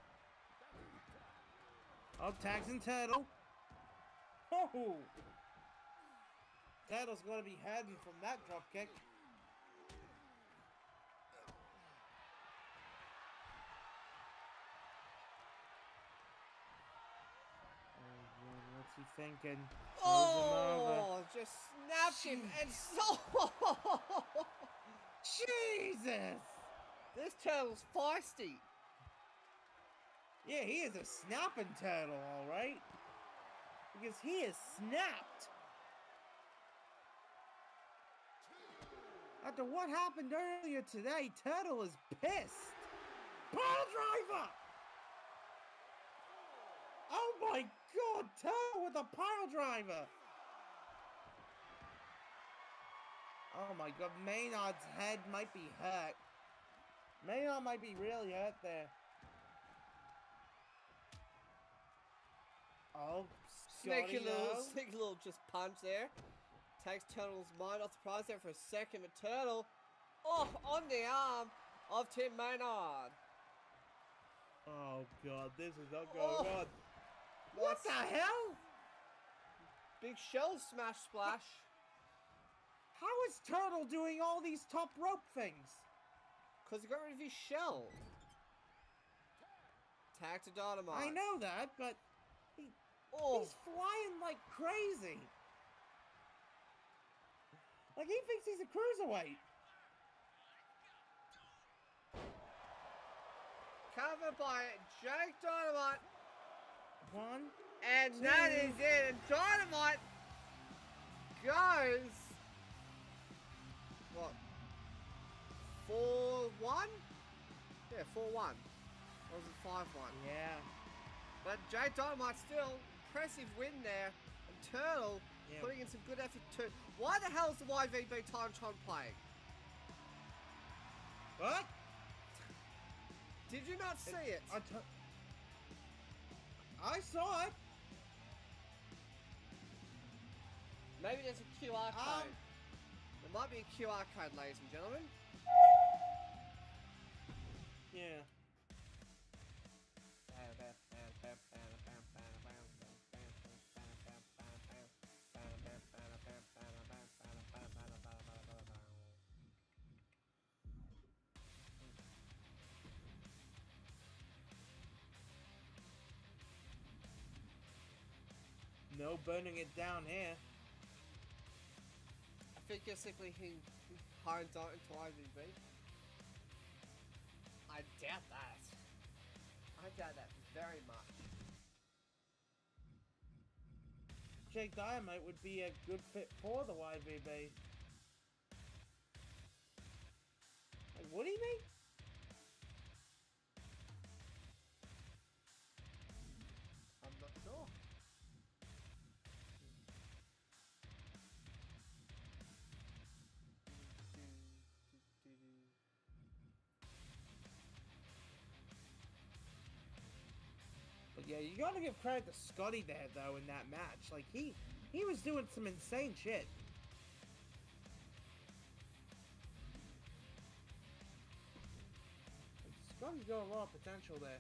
Oh, tags in Turtle. Oh! Turtle's gonna be heading from that drop kick. Oh, what's he thinking? Throws him over. Oh, just snapped him and so. Jesus! This turtle's feisty. Yeah, he is a snapping turtle, alright. Because he is snapped. After what happened earlier today, Turtle is pissed. Pile driver! Oh my god, Turtle with a pile driver! Oh my god, Maynard's head might be hurt. Maynard might be really hurt there. Oh, Sneaky Scotty, sneaky little just punch there. Takes Turtle's mind off the prize there for a second, but Turtle, oh, on the arm of Tim Maynard. Oh god, this is not Oh. going on. What the hell? Big shell smash splash. How is Turtle doing all these top rope things? Because he got rid of his shell. Tag to Dynamite. I know that, but Oh, he's flying like crazy. Like he thinks he's a cruiserweight. covered by Jake Dynamite. 1, And that is it. And Dynamite goes. What? 4-1? Yeah, 4-1. Or was it 5-1? yeah. But Jake Dynamite still impressive win there. And Turtle Yeah. putting in some good effort too. Why the hell is the YVB Titantron playing? What? Did you not see it? I saw it. Maybe there's a QR code. Um, There might be a QR code, ladies and gentlemen. Yeah. No burning it down here. I think you're simply honed on into IVB. I doubt that. I doubt that very much. Jake Dynamite would be a good fit for the YVB. Like, would he be? I'm not sure. But yeah, you gotta give credit to Scotty there, though, in that match. Like, he was doing some insane shit. Scotty's got a lot of potential there.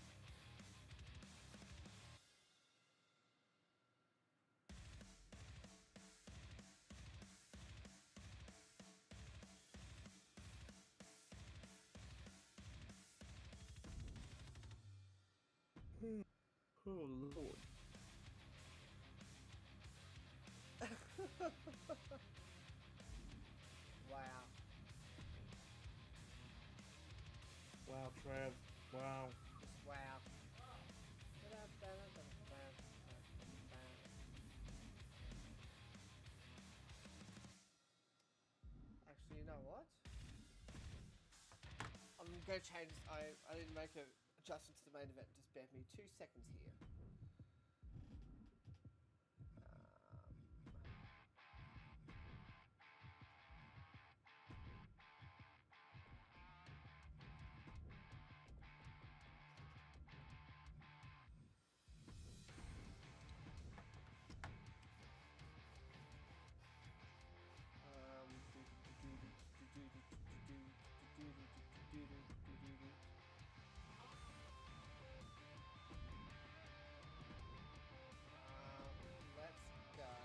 Oh, Lord. Wow. Wow, Trev. Wow. Just wow. Actually, you know what? I'm gonna change this. I need to make an adjustment to the main event. Just bear with me 2 seconds here. Let's go.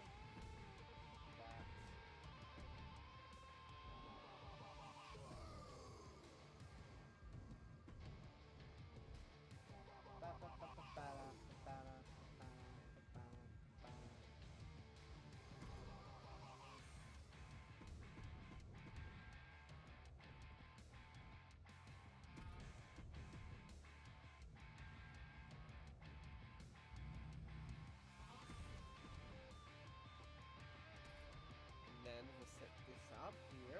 Then we'll set this up here.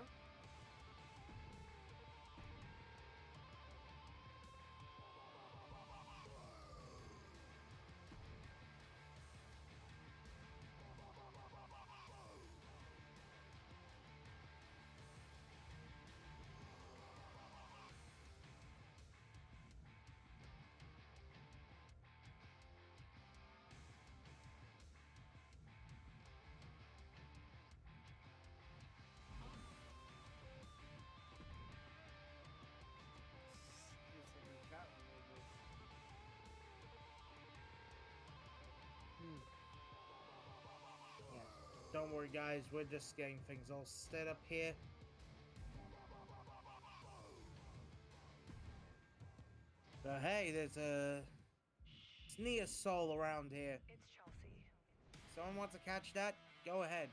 Don't worry, guys. We're just getting things all set up here. But hey, there's a Sneer Soul around here. It's Chelsea. Someone wants to catch that? Go ahead.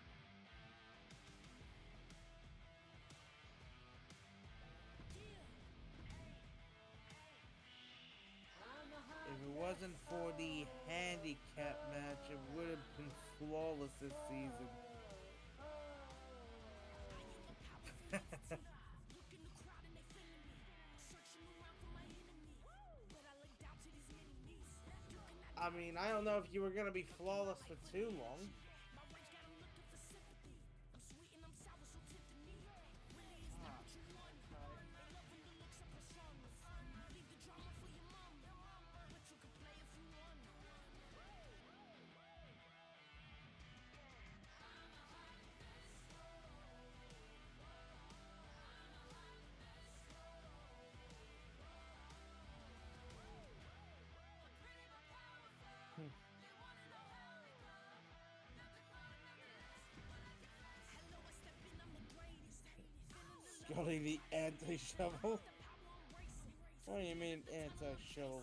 If it wasn't for the handicap match, it would have been flawless this season. I mean, I don't know if you were gonna be flawless for too long. Scotty the anti-shovel? What do you mean anti-shovel?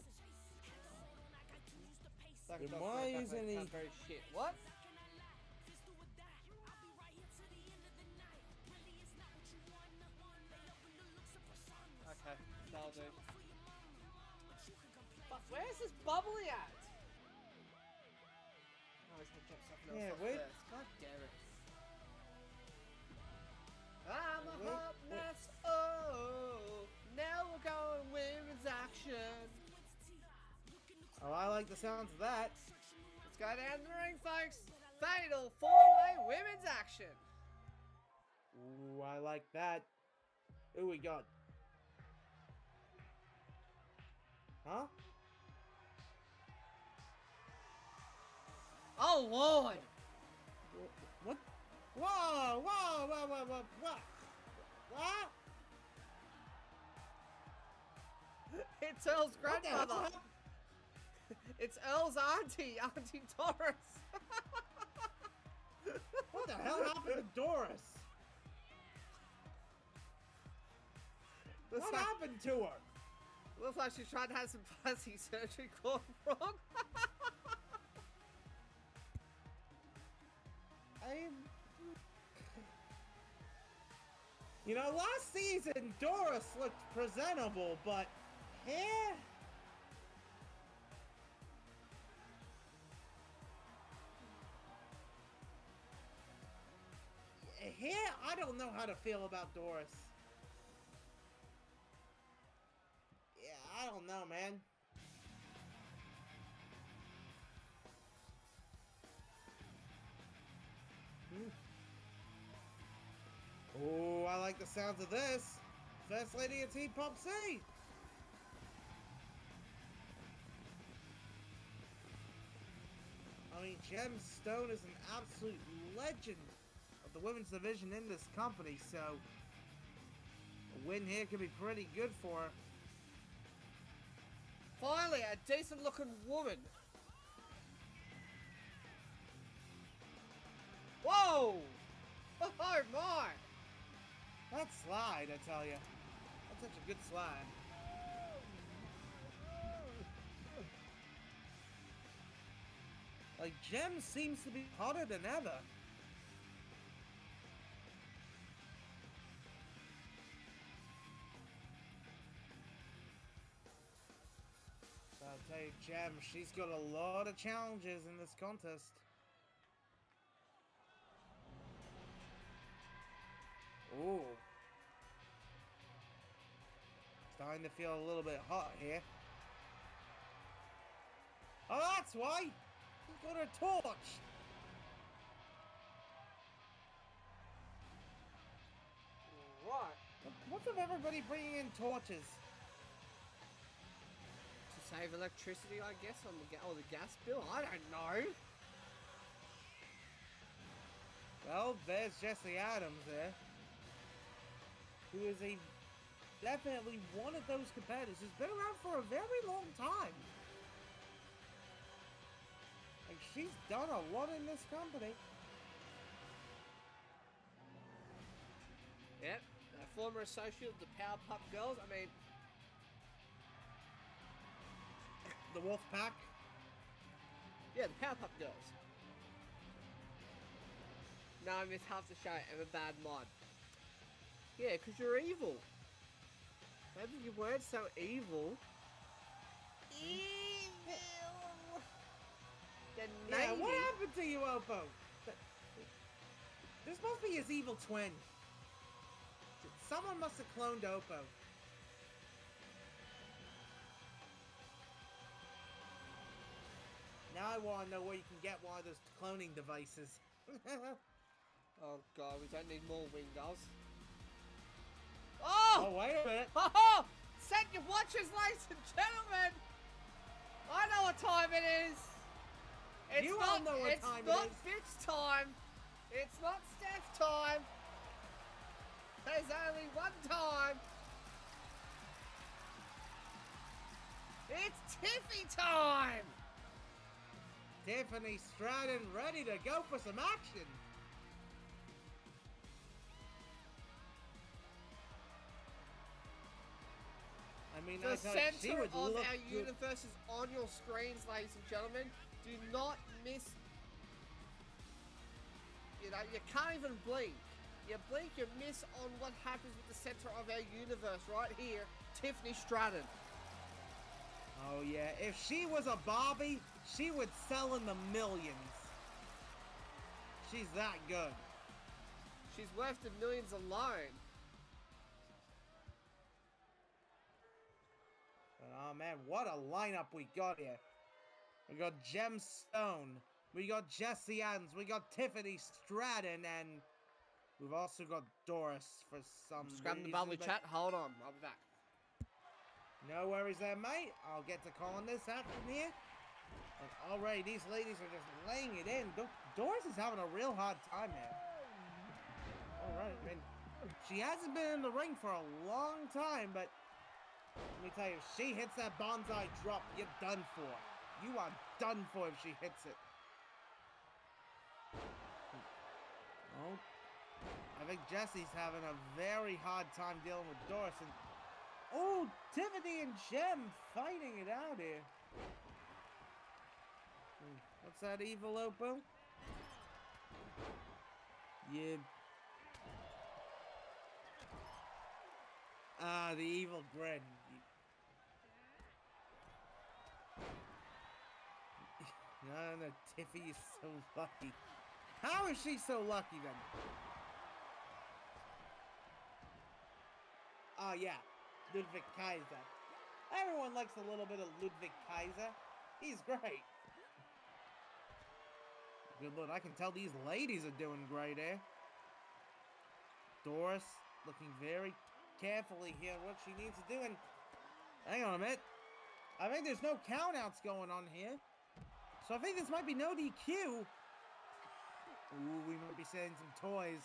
Then why isn't he... Shit. What? Okay, that'll do. But where's this bubbly at? Oh, jump something Yeah, else off wait. first. God damn it. I'm a Wait, hot mess. Oh, now we're going women's action. Oh, I like the sounds of that. Let's go down the ring, folks. Fatal 4-way women's action. Ooh, I like that. Who we got? Huh? Oh, Lord. What? Whoa, whoa, whoa, whoa, whoa, what? What? It's Earl's What the hell grandmother. happened? It's Earl's auntie, Auntie Doris. What the hell happened to Doris? Looks What like, happened to her? looks like she's trying to have some plastic surgery gone wrong. You know, last season Doris looked presentable, but here. Here, I don't know how to feel about Doris. Yeah, I don't know, man. Oh, I like the sounds of this. First Lady of Team Pop C. I mean, Jem Stone is an absolute legend of the women's division in this company, so a win here could be pretty good for her. Finally, a decent looking woman. Whoa! Oh my! That slide, I tell you. That's such a good slide. Like, Jem seems to be hotter than ever. I'll tell you, Jem, she's got a lot of challenges in this contest. Ooh. Starting to feel a little bit hot here. Oh, that's why! She's got her torch! Right. What's with everybody bringing in torches? To save electricity, I guess, on the gas bill. I don't know. Well, there's Jesse Adams there. Who is definitely one of those competitors who's been around for a very long time. Like, she's done a lot in this company. Yep. A former associate of the Powerpuff Girls. I mean, The Wolf Pack. yeah, the Powerpuff Girls. No, I missed half the show. I'm a bad mod. Yeah, because you're evil. Maybe you weren't so evil. Evil! Then Yeah, maybe... what happened to you, Oppo? This must be his evil twin. Someone must have cloned Oppo. Now I want to know where you can get one of those cloning devices. Oh god, we don't need more windows. Oh! Oh, wait a minute. Oh! Set your watches, ladies and gentlemen! I know what time it is! It's You not, all know what time it not is. Fitz time! It's not Steph time! There's only one time! It's Tiffy time! Tiffany Stratton ready to go for some action. I mean, I The thought she center would of look our good. universe is on your screens, ladies and gentlemen. Do not miss... You know, you can't even blink. You blink, you miss on what happens with the center of our universe right here, Tiffany Stratton. Oh yeah, if she was a Barbie, she would sell in the millions. She's that good. She's worth the millions alone. But, oh man, what a lineup we got here. We got Gemstone. We got Jessie Adams. We got Tiffany Stratton. And we've also got Doris for some Just grabbing the reason, bubbly but chat. Hold on. I'll be back. no worries there, mate. I'll get to calling this out from here. And already, these ladies are just laying it in. Doris is having a real hard time here. Alright, I mean, she hasn't been in the ring for a long time, but let me tell you, if she hits that bonsai drop, you're done for. You are done for if she hits it. Oh, I think Jessie's having a very hard time dealing with Doris. And oh, Tiffany and Gem fighting it out here. What's that, Evil Oppo? Yeah. Ah, the evil grin. No, Tiffy is so lucky. How is she so lucky then? Oh yeah, Ludwig Kaiser. Everyone likes a little bit of Ludwig Kaiser. He's great. Good Lord, I can tell these ladies are doing great, eh? Doris looking very carefully here what she needs to do, and hang on a minute. I think there's no countouts going on here. So I think this might be no DQ. Ooh, we might be selling some toys.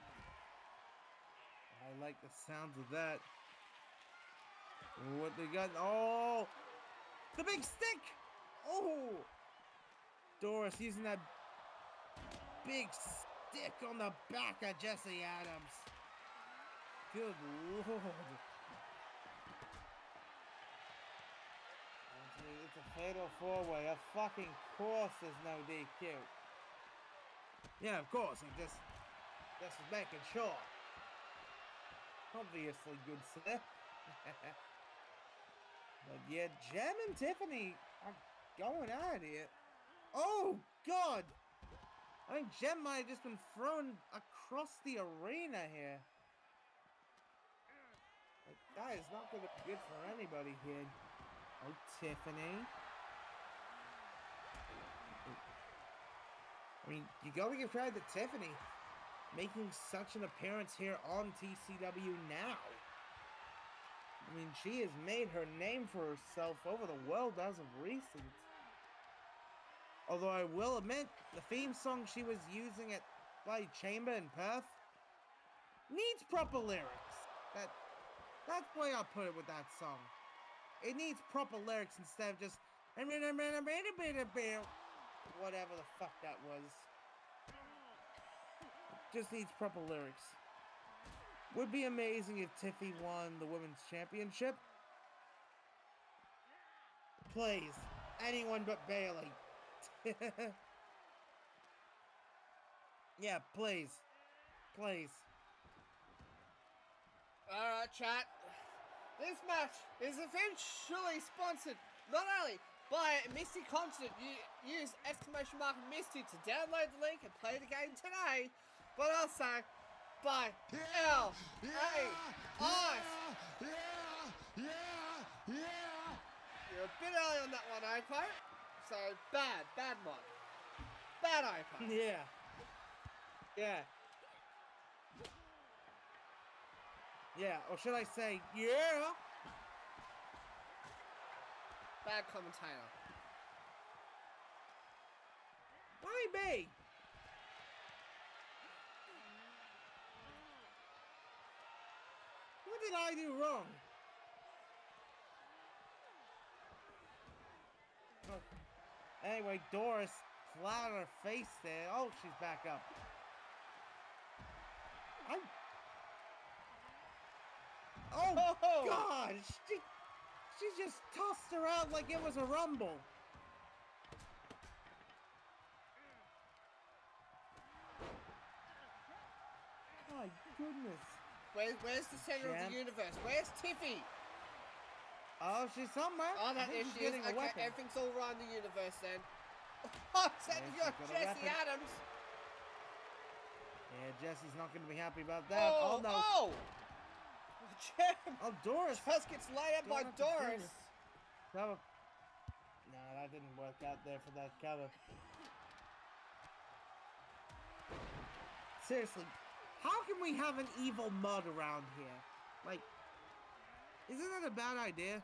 I like the sounds of that. Ooh, what they got? Oh! The big stick! Oh! Doris using that big stick on the back of Jessie Adams. Good Lord. It's a fatal four-way. Of fucking course there's no DQ. Yeah, of course. I'm just making sure. Obviously, good sir. But yeah, Gem and Tiffany are going at it. Oh, God! I think Gem might have just been thrown across the arena here. Like, that is not going to be good for anybody here. Oh, Tiffany. I mean, you gotta give credit to Tiffany making such an appearance here on TCW now. I mean, she has made her name for herself over the world as of recent. Although I will admit, the theme song she was using at Bloody Chamber in Perth needs proper lyrics. That's the way I'll put it with that song. It needs proper lyrics instead of just whatever the fuck that was. It just needs proper lyrics. Would be amazing if Tiffy won the Women's Championship. Please, anyone but Bailey. Yeah, please. Please. Alright, chat. This match is officially sponsored not only by Misty Concert. Use exclamation mark Misty to download the link and play the game today, but also by L.A. You're a bit early on that one, Oppo. So bad one. Bad Oppo. Yeah. Yeah. Yeah, or should I say, yeah? Bad commentator. Why me? What did I do wrong? Oh. Anyway, Doris flat on her face there. Oh, she's back up. Oh, God! She just tossed her out like it was a rumble. My goodness. Where's the center of the universe? Where's Tiffy? Oh, she's somewhere. Oh, that is she is. Okay, weapon. everything's all right in the universe then. Oh, you got she's got a Jessie weapon. Adams. Jesse's not going to be happy about that. Oh, no. Oh! Jem Oh, Doris. just gets laid out by Going up to Doris. Cover. No, that didn't work out there for that cover. Seriously, how can we have an evil mud around here? Like, isn't that a bad idea?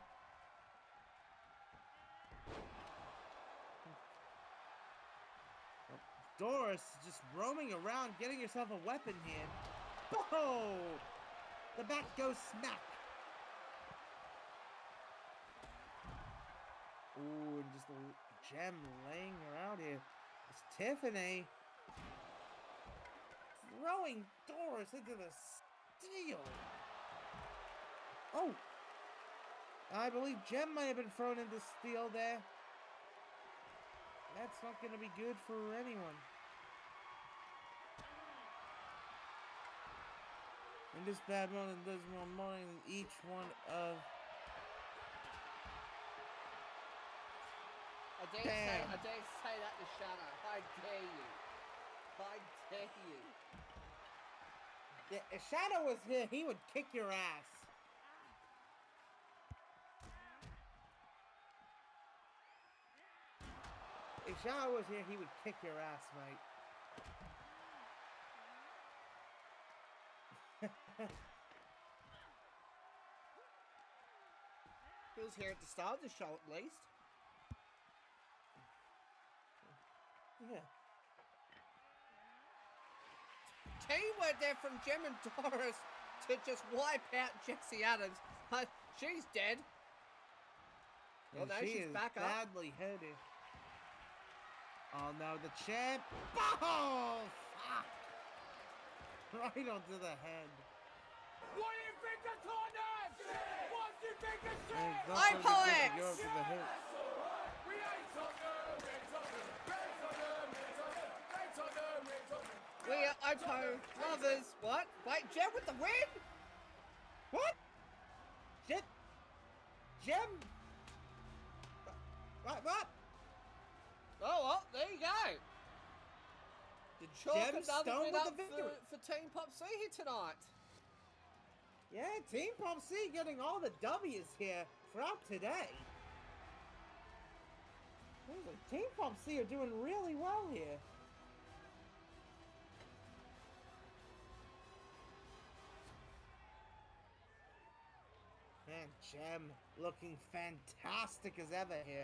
Doris just roaming around, getting herself a weapon here. Oh! The bat goes smack. Ooh, and just a gem laying around here. It's Tiffany throwing Doris into the steel. Oh! I believe Gem might have been thrown into steel there. That's not going to be good for anyone. In this bad moment, there's more money than each one of... I dare say that to Shadow. How dare you? How dare you? Yeah, if Shadow was here, he would kick your ass. If Shadow was here, he would kick your ass, mate. He was here at the start of the show, at least. Yeah. Teamwork there from Gem and Doris to just wipe out Jessie Adams. She's dead. Well, no, she she's is back up. badly hurted. Oh no, the champ! Oh, fuck! Right onto the head. What do you think of Tottenham? What do you think of And it's not I gonna be good poet! to go for the hit. We ain't Tottenham, we're Tottenham, we're Tottenham, we're Tottenham, we're Tottenham, we're Tottenham. We are Oppo lovers. What? Wait, Gem with the win? What? Shit! Gem! What? Oh, well, there you go. Did chalk Gem another Stone win with up the victory. for Team Pop C here tonight. Yeah, Team Pop C getting all the W's here throughout today. Team Pop C are doing really well here. Man, Gem looking fantastic as ever here.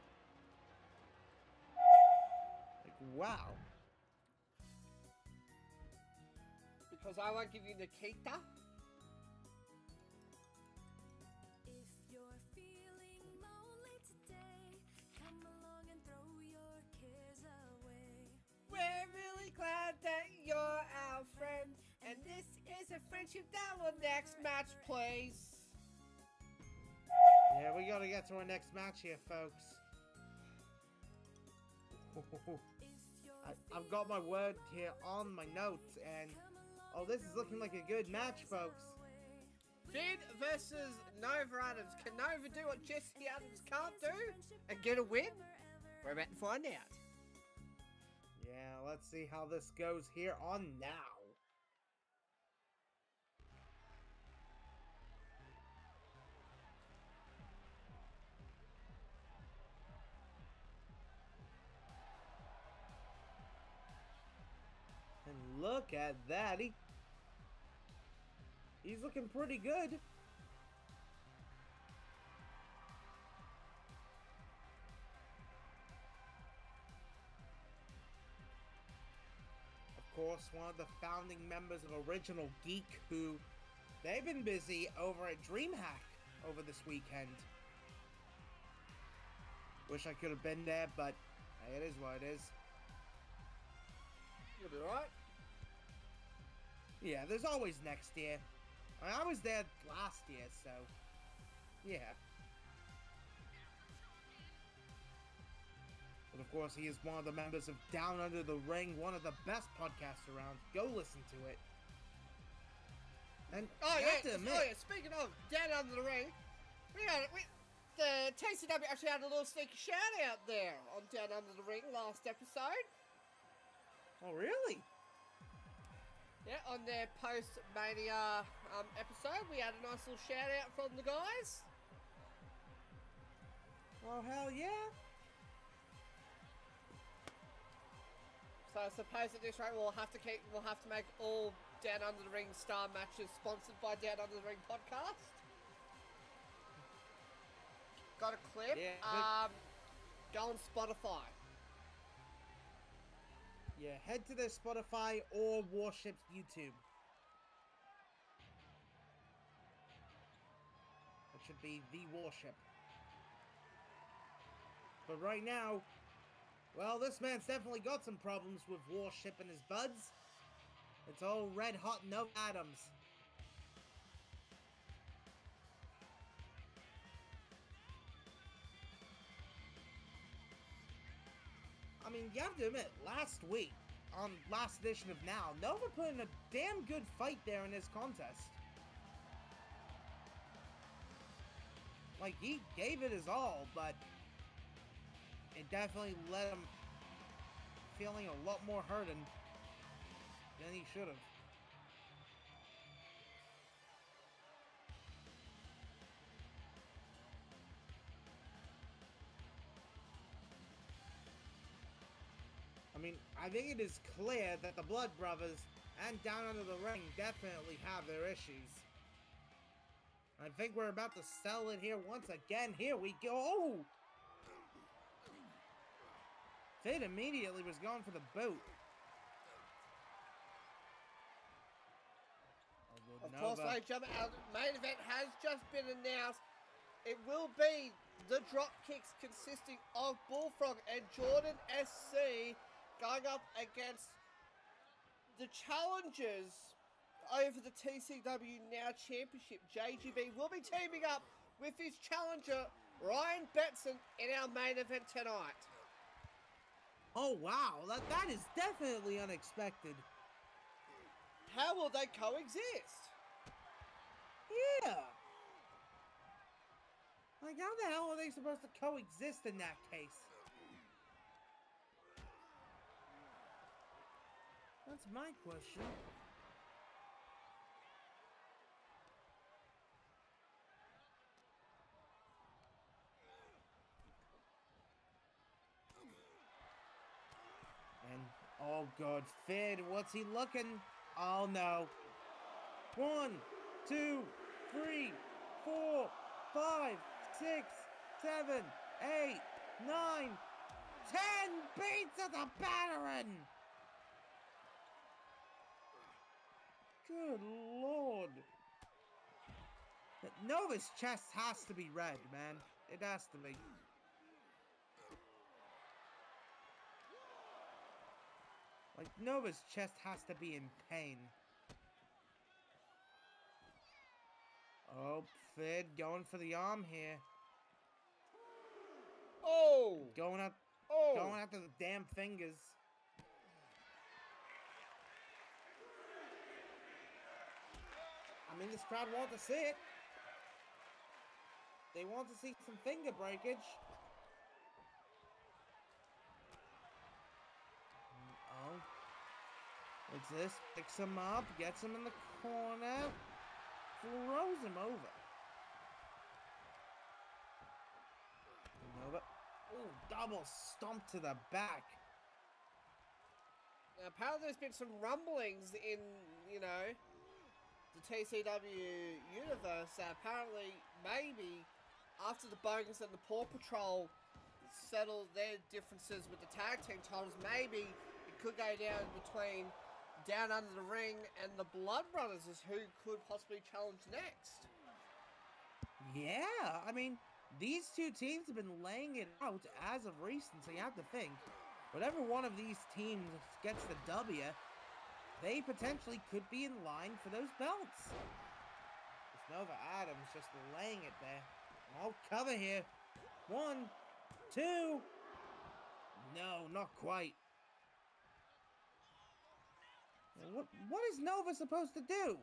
Like, wow. Because I won't give you Nikita. If you're feeling lonely today, come along and throw your cares away. We're really glad that you're our friend. And this is a friendship that will next match, please. Yeah, we gotta get to our next match here, folks. I've got my word here on my notes, and oh, this is looking like a good match, folks. Finn versus Nova Adams. Can Nova do what Jessie Adams can't do and get a win? We're about to find out. Yeah, let's see how this goes here on Now. And look at that. He's looking pretty good. Of course, one of the founding members of Original Geek, who they've been busy over at DreamHack over this weekend. Wish I could have been there, but hey, it is what it is. You'll be alright. Yeah, there's always next year. I was there last year, so yeah. But of course, he is one of the members of Down Under the Ring, one of the best podcasts around. Go listen to it. And Oh you have to admit, yeah, speaking of Down Under the Ring, the TCW actually had a little sneaky shout out there on Down Under the Ring last episode. oh really? on their post-Mania episode. We had a nice little shout out from the guys. Oh, hell yeah. So I suppose at this rate we'll have to make all Down Under the Ring star matches sponsored by Down Under the Ring podcast. Got a clip. Yeah, go on Spotify. Yeah, head to their Spotify or Warship's YouTube. It should be The Warship. But right now, well, this man's definitely got some problems with Warship and his buds. It's all red hot no Adams. I mean, you have to admit, last week, on last edition of Now, Nova put in a damn good fight there in this contest. Like, he gave it his all, but it definitely led him feeling a lot more hurting than he should have. I mean, I think it is clear that the Blood Brothers and Down Under the Ring definitely have their issues. I think we're about to sell it here once again. Here we go. Oh! Fid immediately was going for the boot. Of course, ladies and gentlemen, our main event has just been announced. It will be the drop kicks consisting of Bullfrog and Jordan SC going up against the challengers over the TCW Now Championship. JGB will be teaming up with his challenger, Ryan Betson, in our main event tonight. Oh, wow. That is definitely unexpected. How will they coexist? Yeah. Like, how the hell are they supposed to coexist in that case? That's my question. And, oh god, Fid, what's he looking? Oh no. 1, 2, 3, 4, 5, 6, 7, 8, 9, 10 beats of the Battering! Good lord. Nova's chest has to be red, man. It has to be. Like, Nova's chest has to be in pain. Oh, Fid going for the arm here. Oh! Going after the damn fingers. I mean, this crowd want to see it. They want to see some finger breakage. Oh. What's this? Picks him up, gets him in the corner, throws him over. Nova. Ooh, double stomp to the back. Now, apparently there's been some rumblings in, you know, the TCW universe. Apparently, maybe after the Bogans and the Paw Patrol settle their differences with the tag team titles, maybe it could go down between Down Under the Ring and the Blood Brothers as who could possibly challenge next. Yeah, I mean, these two teams have been laying it out as of recent, so you have to think. Whatever one of these teams gets the W, they potentially could be in line for those belts. It's Nova Adams just laying it there. Oh, cover here. 1, 2. No, not quite. What is Nova supposed to do?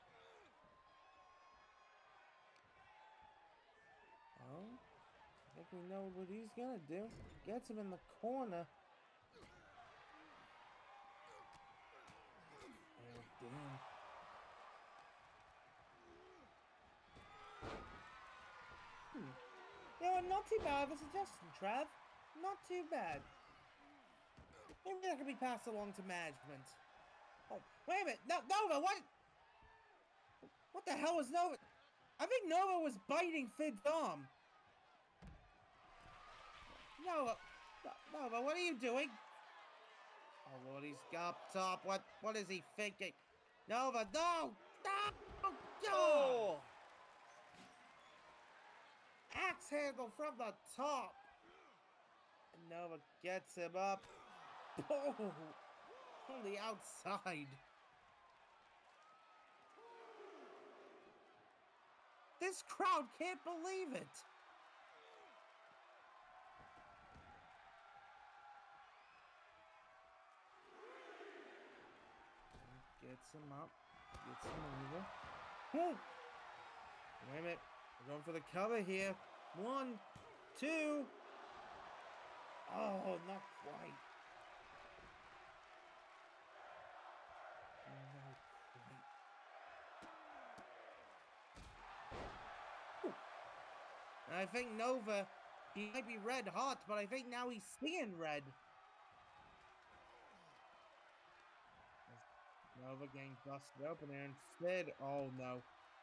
Oh, I think we know what he's gonna do. Gets him in the corner. Oh, damn. not too bad of a suggestion, Trev. Not too bad. Maybe that can be passed along to management. Oh, wait a minute. No, Nova, what? What the hell was Nova? I think Nova was biting Fid's arm. Nova, Nova, what are you doing? Oh Lord, he's up top. What is he thinking? Nova, no! No! No! Oh! Axe handle from the top. And Nova gets him up. Oh! On the outside. This crowd can't believe it. Gets him up. Gets him over. Woo! Wait a minute. We're going for the cover here. 1, 2. Oh, not quite. Not quite. Ooh. And I think Nova, he might be red hot, but I think now he's seeing red. Nova getting busted open there instead. Oh no.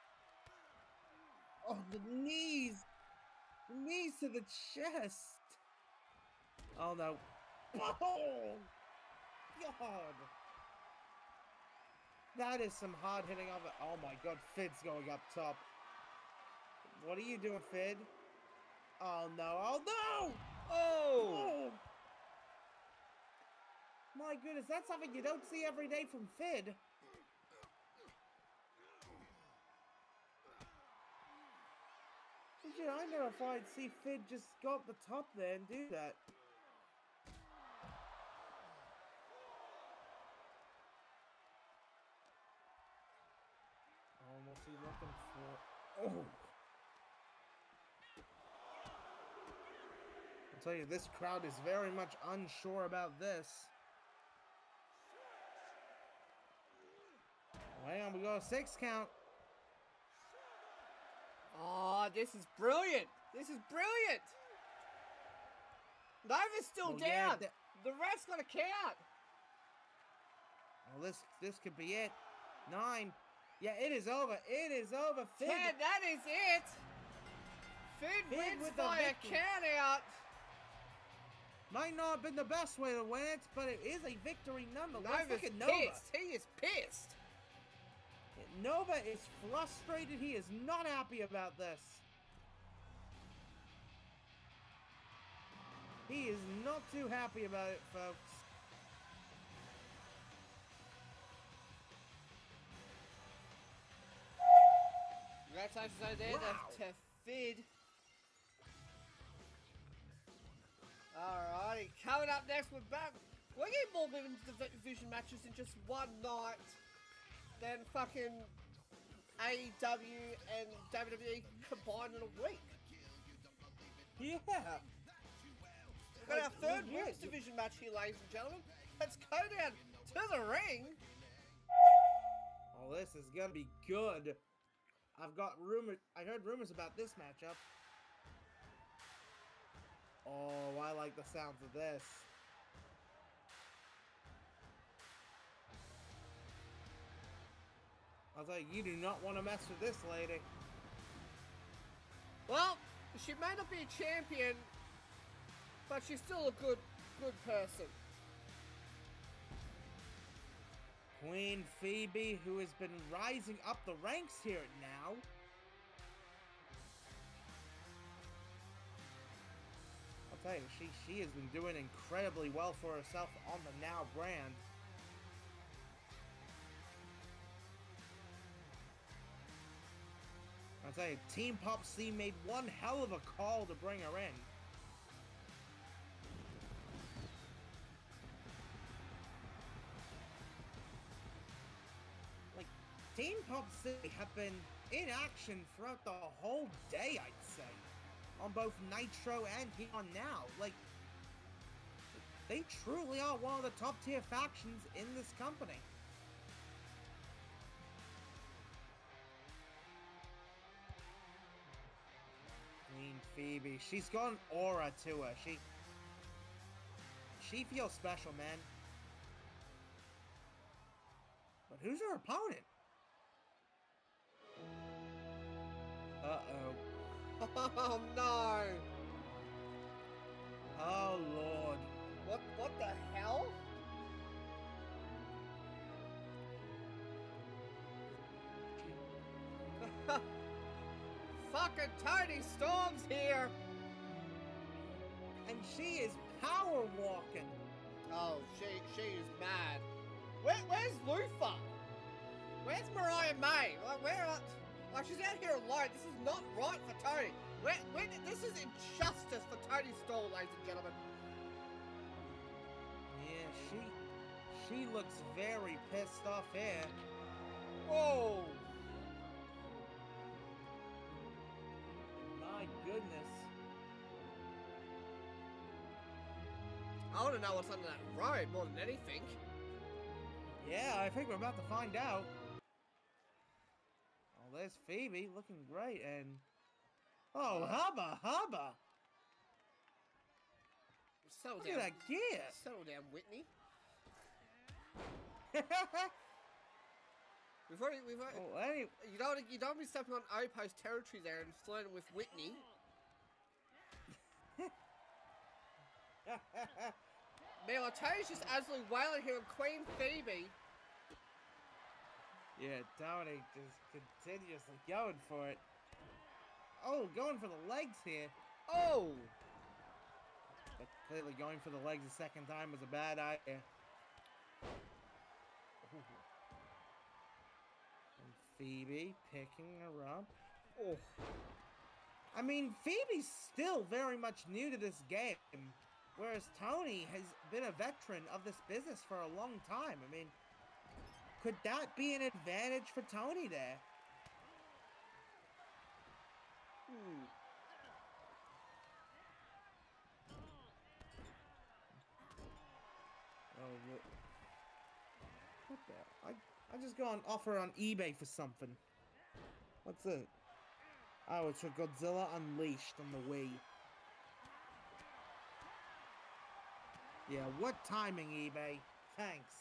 Oh, the knees! The knees to the chest! Oh no. Oh! God! That is some hard hitting of it. Oh my god, Fid's going up top. What are you doing, Fid? Oh no. Oh no! Oh! Oh! My goodness, that's something you don't see every day from Fid. Shit, I never thought I'd see Fid just go up the top there and do that. Oh, what's he looking for? Oh! I'll tell you, this crowd is very much unsure about this. Hang on, we go a 6 count. Oh, this is brilliant! This is brilliant! Nova's still Well, yeah, down! The ref's got to count! Well, this could be it. 9. Yeah, it is over. It is over. Fid. 10, that is it! Fid wins with the by a victory. count out! Might not have been the best way to win it, but it is a victory nonetheless. Nova's Look at Nova. pissed! He is pissed! Nova is frustrated. He is not happy about this. He is not too happy about it, folks. Congratulations over there to Fid. Alrighty, coming up next, we're getting more women's division matches in just one night than fucking AEW and WWE combined in a week. Yeah. We've got our third women's division match here, ladies and gentlemen. Let's go down to the ring. Oh, this is gonna be good. I heard rumors about this matchup. Oh, I like the sounds of this. I'll tell you, you do not want to mess with this lady. Well, she may not be a champion, but she's still a good person. Queen Phoebe, who has been rising up the ranks here now. I'll tell you, she has been doing incredibly well for herself on the Now brand. I'll tell you, Team Pop C made one hell of a call to bring her in. Like, Team Pop C have been in action throughout the whole day, I'd say. On both Nitro and here on Now. Like, they truly are one of the top tier factions in this company. Queen Phoebe. She's got an aura to her. She feels special, man. But who's her opponent? Uh-oh. Oh no! Oh, Lord. What the hell? Fucking Tony Storm's here! And she is power walking. Oh, she is mad. Where's Lufa? Where's Mariah May? Like she's out here alone. This is not right for Tony. This is injustice for Tony Storm, ladies and gentlemen. Yeah, she looks very pissed off here. Oh! My goodness. I want to know what's under that robe more than anything. Yeah, I think we're about to find out. Oh, there's Phoebe looking great, and oh, hubba. Settle Look down. at that gear. Settle down, Whitney. We've already. Oh, anyway. You don't be stepping on Opo's territory there and flirting with Whitney. Meanwhile, Tony's just absolutely wailing here on Queen Phoebe. Yeah, Tony just continuously going for it. Oh, going for the legs here. Oh! But clearly going for the legs a second time was a bad idea. Ooh. And Phoebe picking her up. Oh. I mean, Phoebe's still very much new to this game, whereas Tony has been a veteran of this business for a long time. I mean, could that be an advantage for Tony there? Oh, what the? I just go on offer on eBay for something. What's it? Oh, it's for Godzilla Unleashed on the Wii. Yeah, what timing, eBay? Thanks.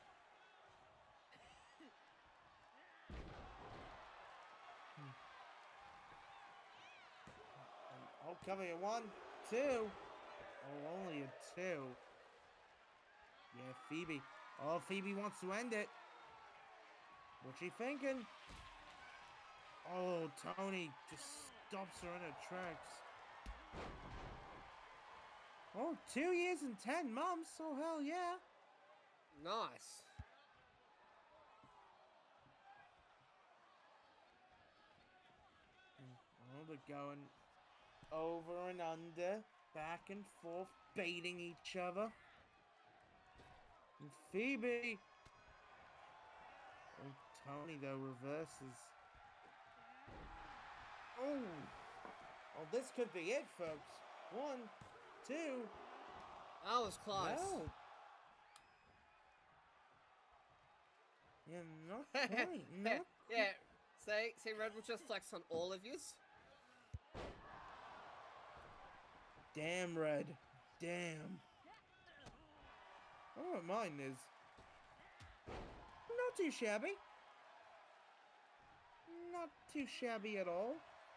I'll cover you 1, 2. Oh, only a 2. Yeah, Phoebe. Oh, Phoebe wants to end it. What's she thinking? Oh, Tony just stops her in her tracks. Oh, 2 years and 10 months. Oh, hell yeah. Nice. Oh, they're going over and under, back and forth, baiting each other. And Phoebe. Oh, Tony, though, reverses. Oh. Oh, this could be it, folks. 1, 2. That was close. Well. Yeah, not quite. Not Yeah. See, Red will just flex on all of yous. Damn, Red. Damn. Oh, what mine is. Not too shabby. Not too shabby at all.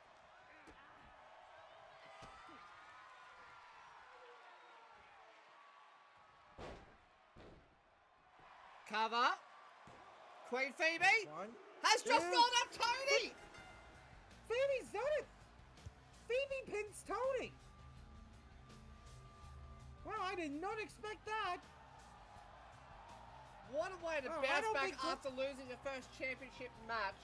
Cover. Queen Phoebe 1, has just 2. rolled up Tony. Phoebe's done it! Phoebe pins Tony! Well, I did not expect that. What a way to Oh, I bounce don't back think that- after losing the first championship match.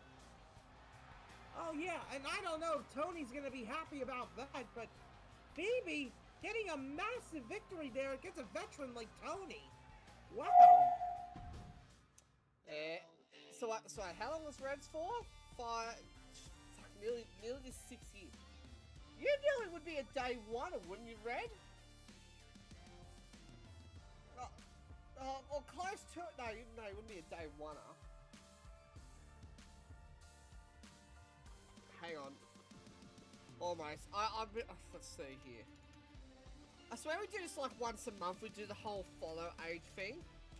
Oh, yeah, and I don't know if Tony's gonna be happy about that, but Phoebe getting a massive victory there against a veteran like Tony. Wow. So how long was Reds for? Nearly 6 years. You knew it would be a day one, wouldn't you, Red? Or close to it. No, it wouldn't be a day one. Hang on. Almost. Let's see here. I swear we do this like once a month. We do the whole follow age thing.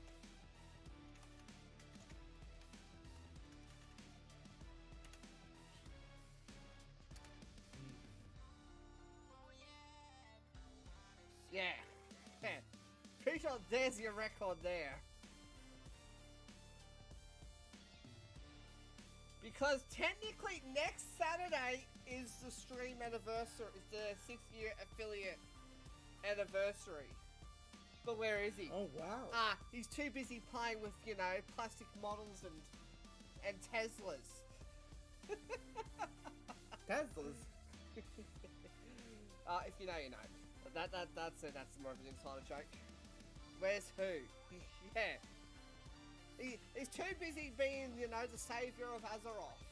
Yeah. Yeah. Pretty sure there's your record there. Because technically next Saturday is the stream anniversary. It's the 6-year affiliate anniversary. But where is he? Oh wow. He's too busy playing with, you know, plastic models and Teslas. Teslas. If you know, you know. That's more of an insider joke. Where's who? Yeah. He's too busy being, you know, the savior of Azeroth.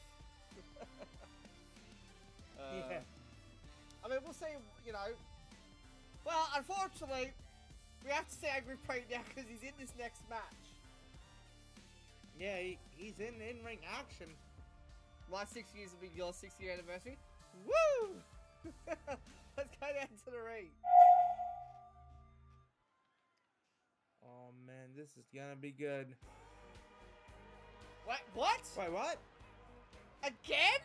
Yeah. I mean, we'll see, you know. Well, unfortunately, we have to see Angry Preet now because he's in this next match. Yeah, he's in in-ring action. My 6 years will be your 6-year anniversary. Woo! Let's go down to the ring. Oh man, this is gonna be good. What? Wait, what? Again?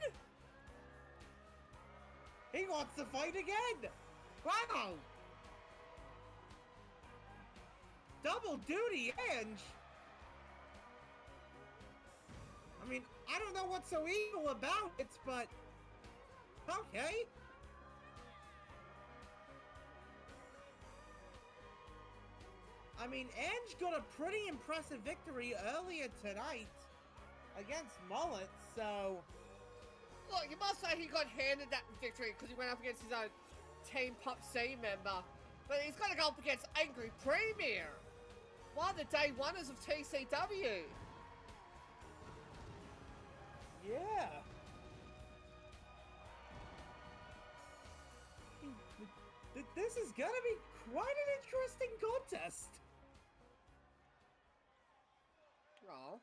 He wants to fight again! Wow! Double duty, Ange! I mean, I don't know what's so evil about it, but... okay. I mean, Ange got a pretty impressive victory earlier tonight against Mullet, so... Look, you must say he got handed that victory because he went up against his own Team Pop C member. But he's got to go up against Angry Premier, one of the day oneers of TCW. Yeah. This is gonna be quite an interesting contest. Oh.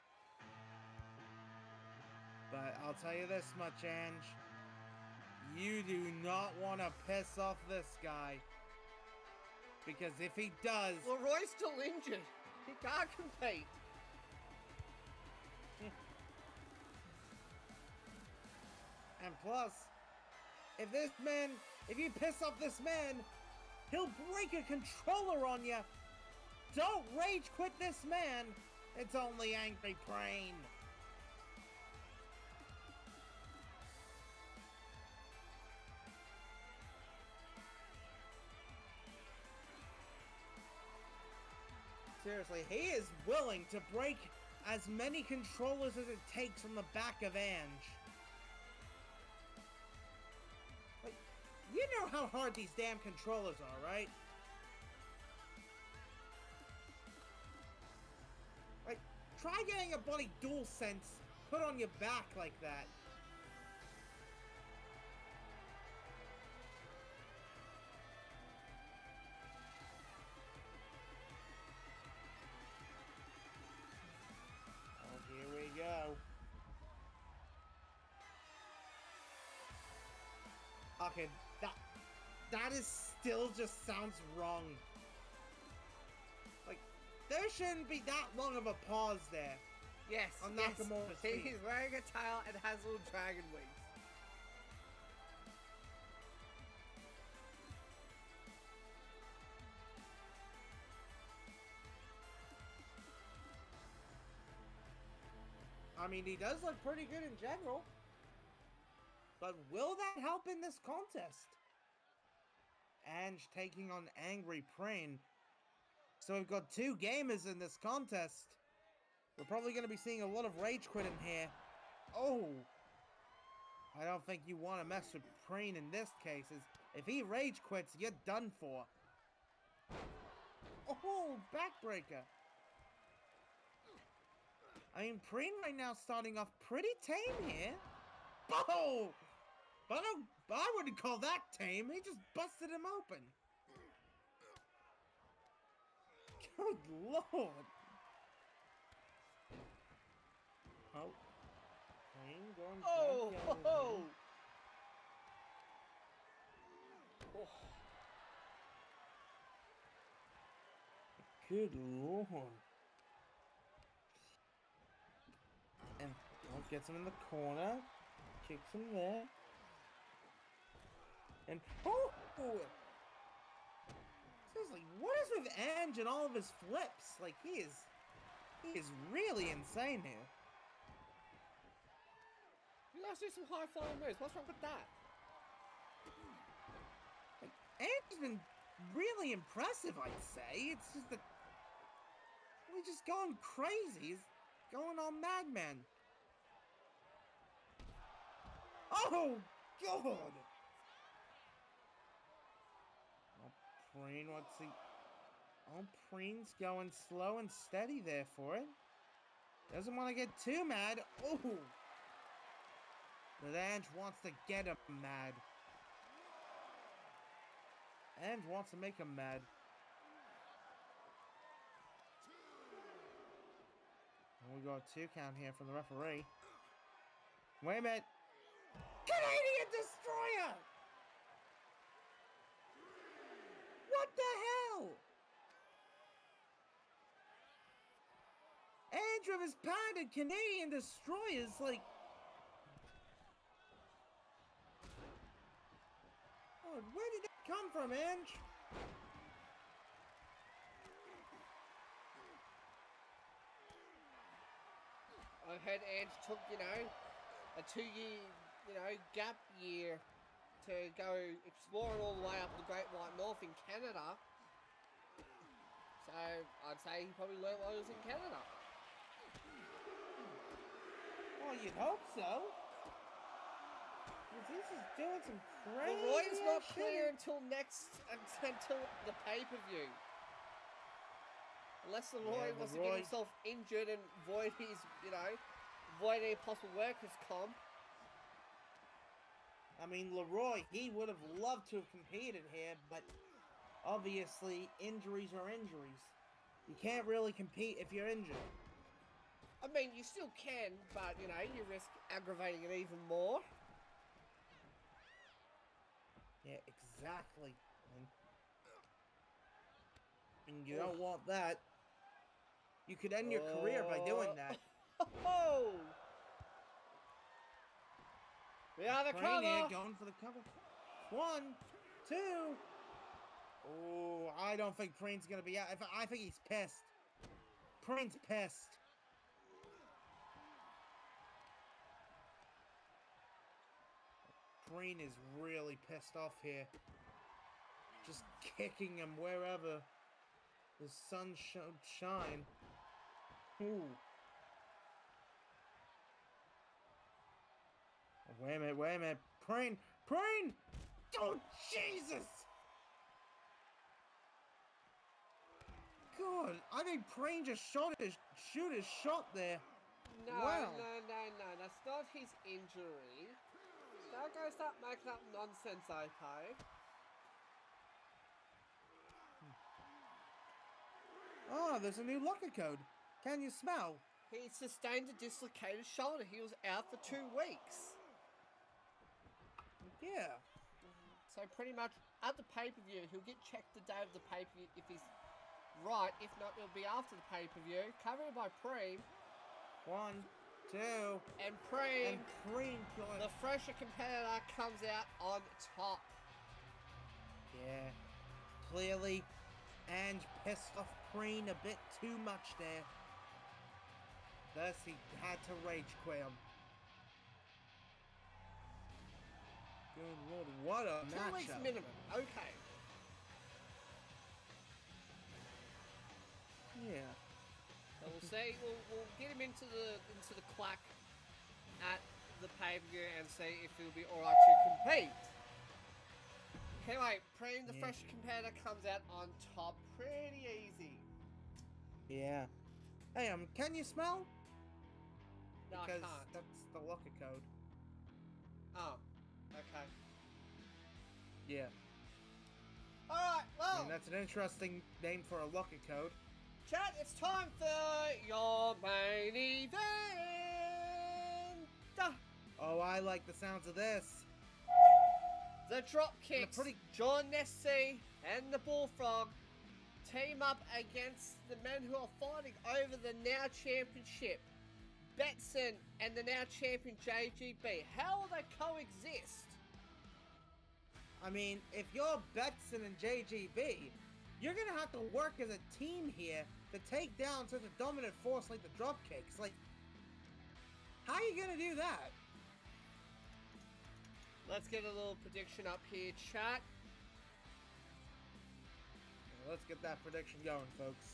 But I'll tell you this much, Ange. You do not want to piss off this guy. Because if he does... Leroy's still injured. He can't compete. And plus, if you piss off this man, he'll break a controller on you. Don't rage quit this man. It's only Angry Brain. Seriously, he is willing to break as many controllers as it takes from the back of Ange. Like, you know how hard these damn controllers are, right? Like, try getting a bloody DualSense put on your back like that. Here we go. Okay, that is still just sounds wrong. Like, there shouldn't be that long of a pause there. Yes, On yes. Nakamura's feet. He's wearing a tail and has little dragon wings. I mean, he does look pretty good in general. But will that help in this contest? Ange taking on Angry Prane. So we've got two gamers in this contest. We're probably going to be seeing a lot of rage quit in here. Oh! I don't think you want to mess with Prane in this case. If he rage quits, you're done for. Oh, backbreaker. I mean, Preen right now starting off pretty tame here. Oh! But I wouldn't call that tame. He just busted him open. Good lord. Oh. Preen going Oh! back Ho, down. ho. Oh, Good lord. And gets him in the corner. Kicks him there. And seriously, what is with Ange and all of his flips? Like he is really insane here. you guys do some high flying moves. What's wrong with that? Like, Ange has been really impressive, I'd say. It's just that he's just going crazy. He's going all madman. Oh God! Preen, what's he? Oh, Preen's going slow and steady there for it. Doesn't want to get too mad. Oh! But Ange wants to get him mad. Ange wants to make him mad. And we got a 2 count here from the referee. Wait a minute. Canadian Destroyer! What the hell? Ange with his padded Canadian Destroyers, like... Oh, where did that come from, Ange? I heard Ange took, a 2-year, gap year to go exploring all the way up the Great White North in Canada. So I'd say he probably learned while he was in Canada. Well, you'd hope so. 'Cause this is doing some crazy Leroy's not shit. clear until the pay-per-view. Unless Leroy wants to get Leroy- himself injured and void his, void any possible workers' comp. I mean, Leroy, he would have loved to have competed here, but obviously, injuries are injuries. You can't really compete if you're injured. I mean, you still can, but, you risk aggravating it even more. Yeah, exactly. And you don't want that. You could end your career by doing that. Oh! We are the Preen here cover! going for the cover. 1, 2. Oh, I don't think Preen's gonna be out. I think he's pissed. Preen's pissed. Preen is really pissed off here. Just kicking him wherever the sun should shine. Ooh. Wait a minute. Preen! Oh, Jesus! God, I think Preen just shoot his shot there. No, Wow. no, that's not his injury. Don't go start making up nonsense, okay? Oh, there's a new locker code. Can you smell? He sustained a dislocated shoulder. He was out for 2 weeks. Yeah. So pretty much at the pay-per-view, he'll get checked the day of the pay-per-view if he's right. If not, it'll be after the pay-per-view. Covered by Preem. 1, 2. And Preem, And Preen going. the fresher competitor, comes out on top. Yeah. Clearly, Ange pissed off Preen a bit too much there. Thus, he had to rage quit him. Good lord, what a 2 weeks matchup. minimum. Okay. Yeah. So we'll see. We'll get him into the clack at the pay-per-view and see if he'll be alright to compete. Anyway, Preem, the Yeah. fresh competitor, comes out on top pretty easy. Yeah. Hey, can you smell? No, Because I can't. that's the locker code. Oh, okay. Yeah. Alright, I well, mean, that's an interesting name for a locker code. chat, it's time for your main event! Oh, I like the sounds of this. The Dropkicks, pretty- John Nessie and the Bullfrog team up against the men who are fighting over the now championship, Betson and the now champion JGB. How will they coexist? I mean, if you're Betson and JGB, you're gonna have to work as a team here to take down such a dominant force like the Dropkicks. Like, how are you gonna do that? Let's get a little prediction up here, chat. Let's get that prediction going, folks.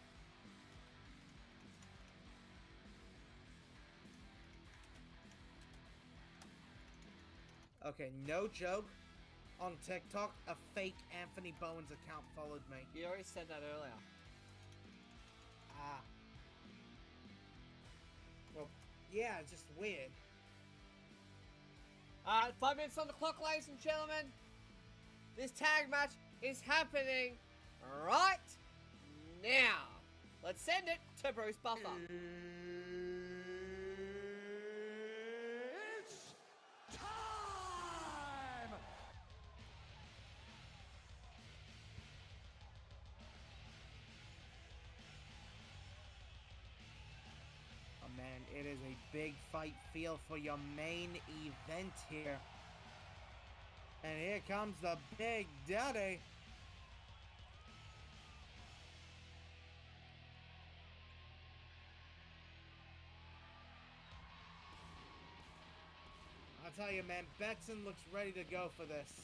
Okay, no joke. On TikTok, a fake Anthony Bowens account followed me. You already said that earlier. Ah. Well, yeah, it's just weird. 5 minutes on the clock, ladies and gentlemen. This tag match is happening right now. Let's send it to Bruce Buffer. It's time! Oh man, it is a big fight feel for your main event here. And here comes the Big Daddy. I'll tell you, man, Betson looks ready to go for this.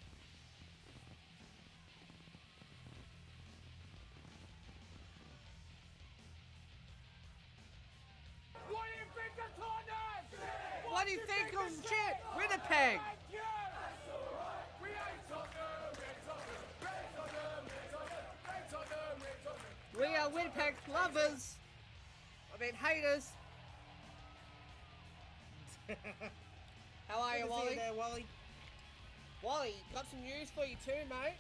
What do you think of Tottenham? What do you think of shit? Winnipeg? We ain't Tottenham, we're Tottenham, we're Tottenham, we're Tottenham, we're Tottenham, we're Tottenham. We are Winnipeg lovers. I mean haters. How are you, Good to see Wally? there, Wally. Wally, got some news for you too, mate.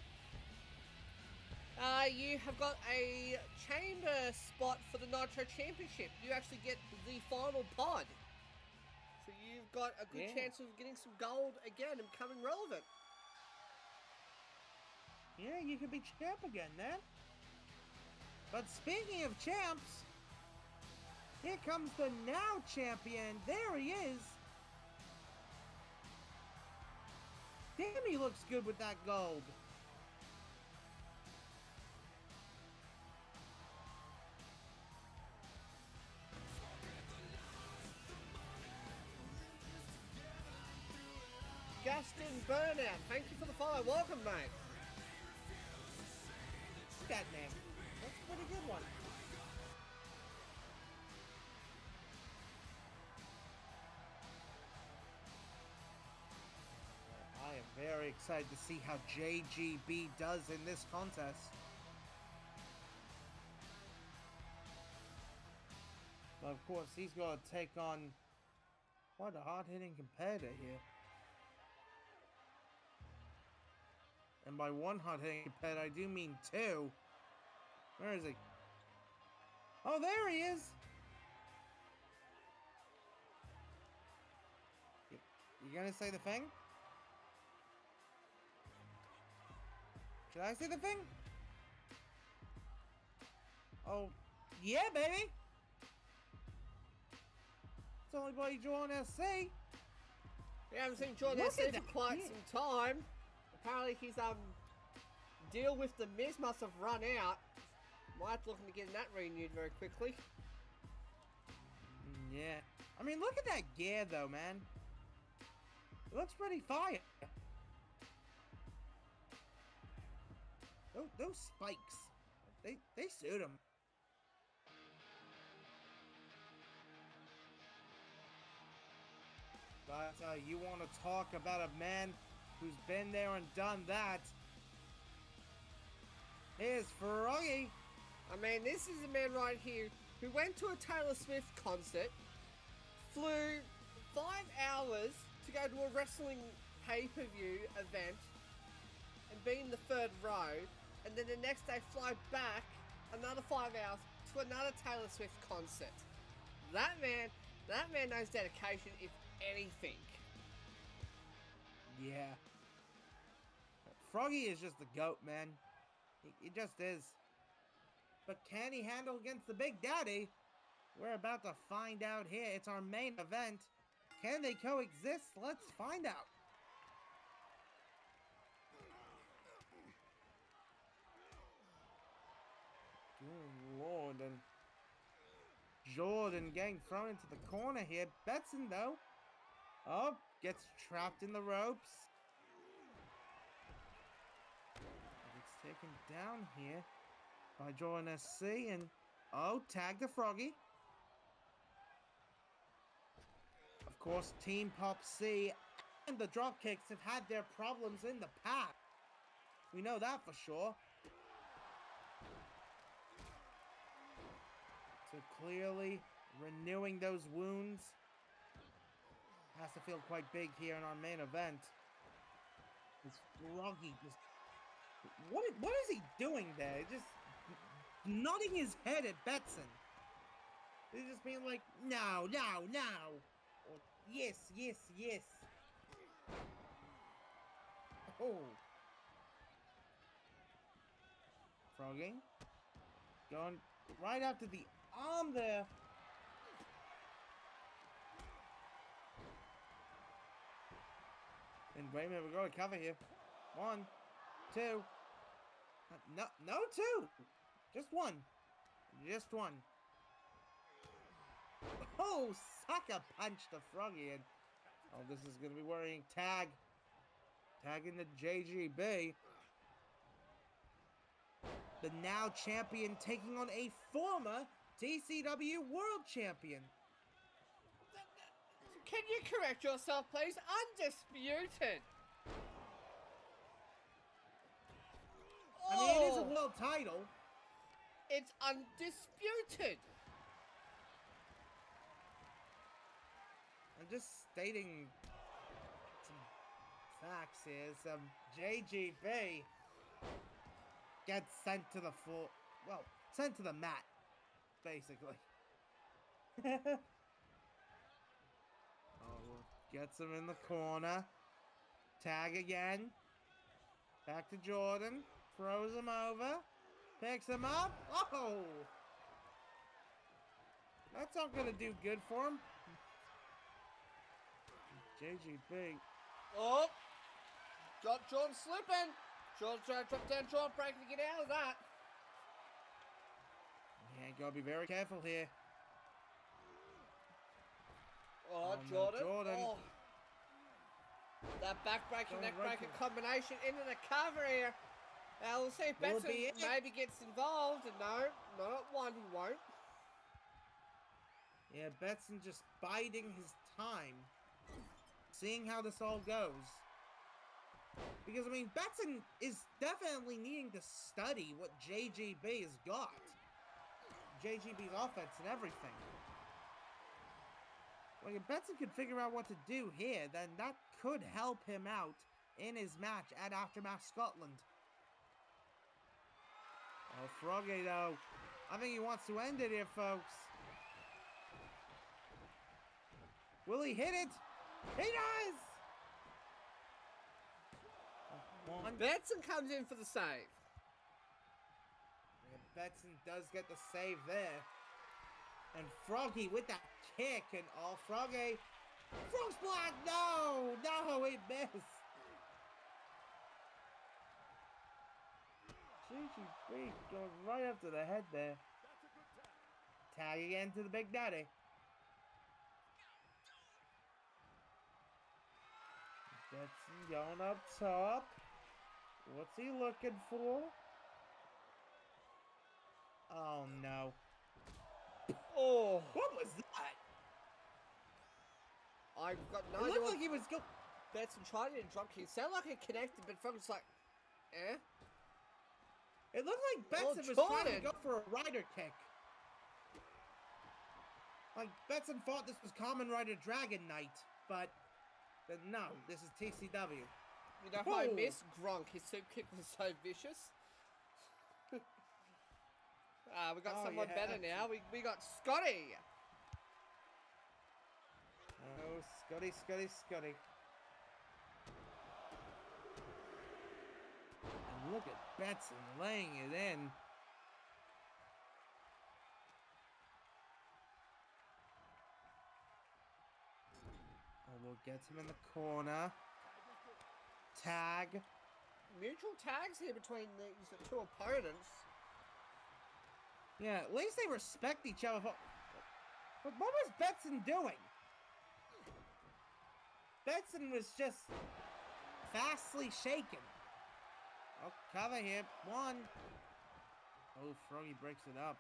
You have got a chamber spot for the Nitro Championship. You actually get the final pod. So you've got a good Yeah. chance of getting some gold again and becoming relevant. Yeah, you could be champ again, man. But speaking of champs, here comes the now champion. There he is. Damn, he looks good with that gold. Gaston Burnout, thank you for the follow. Welcome, mate. That name. That's a pretty good one. I am very excited to see how JGB does in this contest. But of course, he's going to take on quite a hard-hitting competitor here. And by one hard-hitting competitor, I do mean two. Where is he? Oh, there he is! You gonna say the thing? Should I say the thing? Oh, yeah, baby! It's only by John SC. We haven't seen Jordan Look SC at for that quite kid. some time. Apparently his deal with the Miz must have run out. Might looking to get that renewed very quickly. Yeah. I mean, look at that gear, though, man. It looks pretty fire. Those spikes, they suit him. But you want to talk about a man who's been there and done that? Here's Froggy. I mean, this is a man right here who went to a Taylor Swift concert, flew 5 hours to go to a wrestling pay-per-view event and be in the 3rd row, and then the next day fly back another 5 hours to another Taylor Swift concert. That man knows dedication, if anything. Yeah. Froggy is just the GOAT, man. He just is. But can he handle against the Big Daddy? We're about to find out here. It's our main event. Can they coexist? Let's find out. Good Lord, and Jordan getting thrown into the corner here. Betson, though. Oh, gets trapped in the ropes. Gets taken down here by Jordan SC, and oh, tag to Froggy. Of course, Team Pop C and the Dropkicks have had their problems in the past. We know that for sure. So clearly, renewing those wounds has to feel quite big here in our main event. It's Froggy just... What is he doing there? Just nodding his head at Betson. He's just being like, no, no, no. Or, yes, yes, yes. Oh. Froggy. Going right after the arm there. And wait a minute, we're going to cover here. 1, 2. No, no 2. Just 1. Just 1. Oh, sucker punch to Froggy. And oh, this is going to be worrying. Tag. Tagging the JGB. The now champion taking on a former TCW World Champion. Can you correct yourself, please? Undisputed. I mean, it is a world title. It's undisputed. I'm just stating some facts here. Some JGB gets sent to the floor. Well, sent to the mat, basically. Oh, gets him in the corner. Tag again. Back to Jordan. Throws him over. Picks him up. Oh! That's not going to do good for him. JGB. Oh! Got Jordan slipping. Jordan's trying to drop down Jordan, breaking to get out of that. Yeah, gotta be very careful here. Oh, no, Jordan. Jordan. Oh. That backbreaker, Going right neckbreaker combination into the cover here. Now we'll see if Will it Betson be it? maybe gets involved. No, not at one, he won't. Yeah, Betson just biding his time. Seeing how this all goes. Because, I mean, Betson is definitely needing to study what JGB has got. JGB's offense and everything. Like, if Betson could figure out what to do here, then that could help him out in his match at Aftermath Scotland. Oh, Froggy, though. I think he wants to end it here, folks. Will he hit it? He does! One. Betson comes in for the save. And Betson does get the save there. And Froggy with that kick. And oh, Froggy. Frog Splat! No! No, he missed. GGB goes right up to the head there. Tag again to the Big Daddy. Betson going up top. What's he looking for? Oh no. Oh, What was that? I've got It no idea looked what like he was go. Betson tried to drop kick. It sounded like it connected, but Froggy's like, eh? It looked like Betson was trying to Jordan. go for a rider kick. Like Betson thought this was Kamen Rider Dragon Knight, but no, this is TCW. You know how I Whoa. miss Gronk? His super kick was so vicious. We got Oh, someone yeah. better now. We got Scotty. Oh, Scotty, Scotty, Scotty. Look at Betson laying it in. We'll get him in the corner. Tag. Mutual tags here between these two opponents. Yeah, at least they respect each other. But what was Betson doing? Betson was just fastly shaken. Oh, cover here. One. Oh, Froggy breaks it up.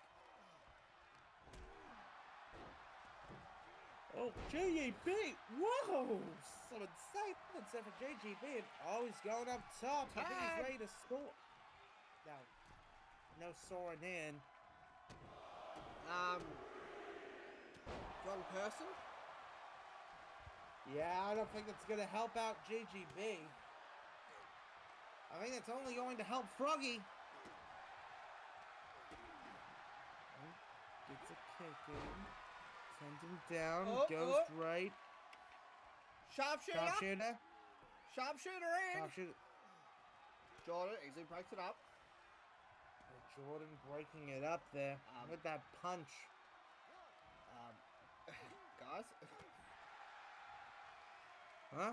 Oh, JGB! Whoa! Some insane for JGB. And oh, he's going up top. I think he's ready to score. No. No soaring in. Wrong person? Yeah, I don't think that's going to help out JGB. I think it's only going to help Froggy. Gets a kick in. Sends him down. Goes right. Sharpshooter. Sharpshooter. Sharpshooter in. Sharpshooter. Jordan easily breaks it up. Jordan breaking it up there with that punch. Guys. Huh?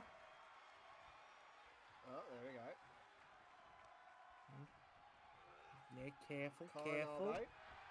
Oh, there we go. Yeah, careful, Colin careful. Albright.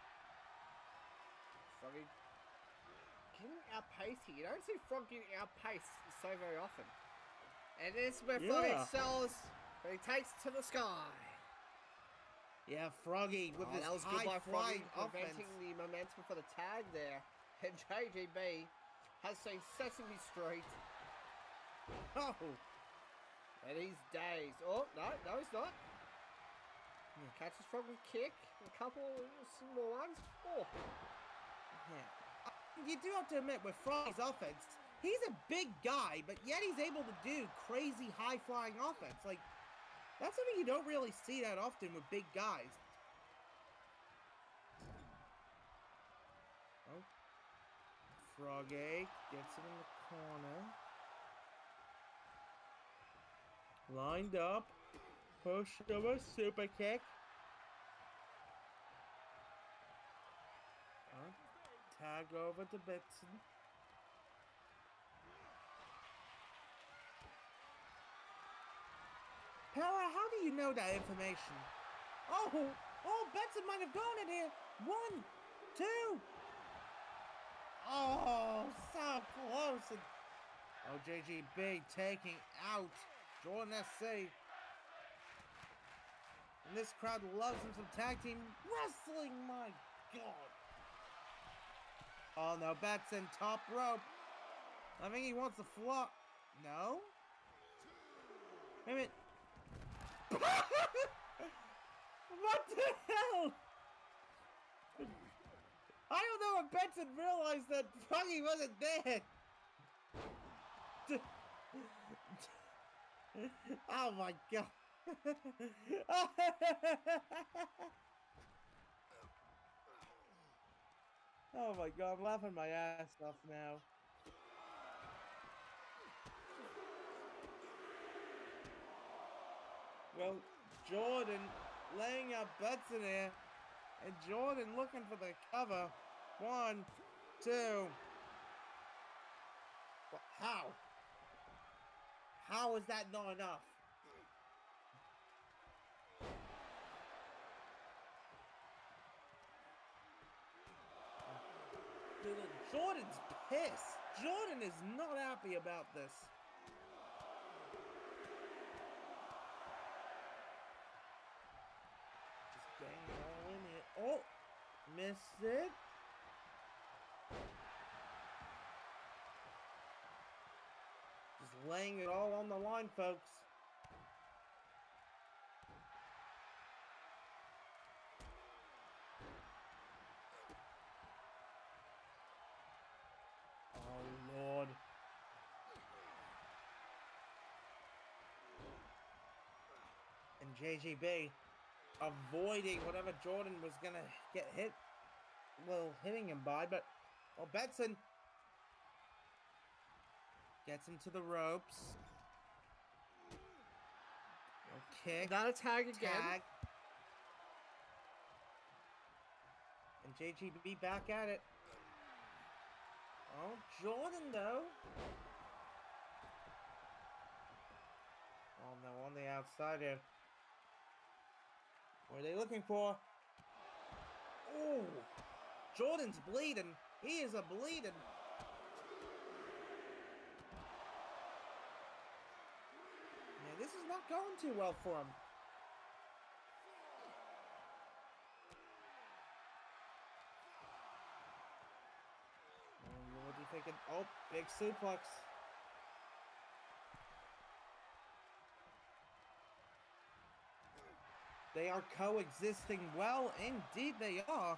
Froggy getting outpaced here. You don't see Frog getting outpaced so very often. And this is where Froggy excels, but he takes to the sky. Yeah, Froggy with his that was good by high-flying Froggy, offense. Preventing the momentum for the tag there. And JGB has seen Sesame Street. Oh! And he's dazed. Oh, no, he's not. Catches Frog with kick. A couple more ones. Oh. Yeah. You do have to admit, with Froggy's offense, he's a big guy, but yet he's able to do crazy high-flying offense. Like, that's something you don't really see that often with big guys. Oh. Froggy gets him in the corner. Lined up. Push over, super kick. Tag over to Betson. Power, how do you know that information? Oh, Betson might have gone in here. 1, 2. Oh, so close. And, JGB taking out Jordan SC. And this crowd loves him some tag team wrestling, my God. Oh no, Betson, top rope. I think he wants to flop. No? Wait a minute. What the hell? I don't know if Betson realized that Froggy wasn't there. Oh my God. Oh my God, I'm laughing my ass off now. Well, Jordan laying out Betson here, and Jordan looking for the cover. 1, 2. Well, how? How is that not enough? Dude, Jordan's pissed. Jordan is not happy about this. Just getting it all in here. Oh, missed it. Just laying it all on the line, folks. JGB avoiding whatever Jordan was gonna get hit, well, hitting him by, but Betson gets him to the ropes. kick. Another tag again. Tag. And JGB back at it. Oh, Jordan though. Oh no, on the outside here. What are they looking for? Oh, Jordan's bleeding. He is a bleeding. Yeah, this is not going too well for him. What are you thinking? Oh, big suplex. They are coexisting well. Indeed they are.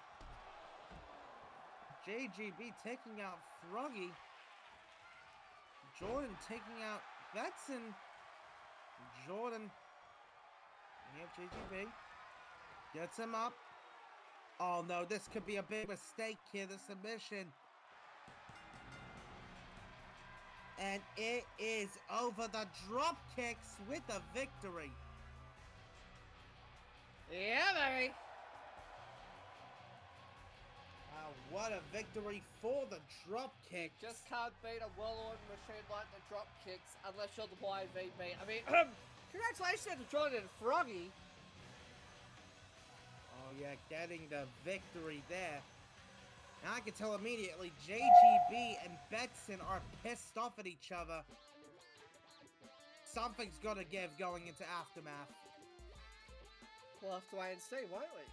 JGB taking out Froggy. Jordan taking out Betson. Jordan. Yep, JGB. Gets him up. Oh no, this could be a big mistake here, the submission. And it is over. The drop kicks with the victory. Yeah, baby. Wow, what a victory for the drop kick. Just can't beat a well-oiled machine like the drop kicks unless you're the YVB. I mean, congratulations to Jordan and Froggy. Oh yeah, getting the victory there. Now I can tell immediately JGB and Betson are pissed off at each other. Something's gotta give going into Aftermath. We'll have to wait and see, won't we?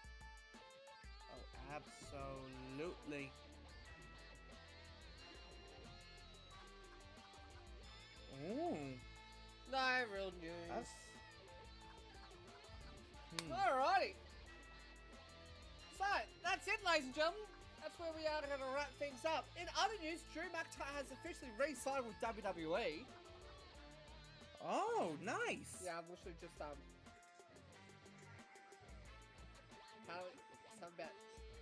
Oh, absolutely. Ooh. No real news. That's... Alrighty. So, that's it, ladies and gentlemen. That's where we are going to wrap things up. In other news, Drew McIntyre has officially re-signed with WWE. Oh, nice. Yeah, I've literally just, some about...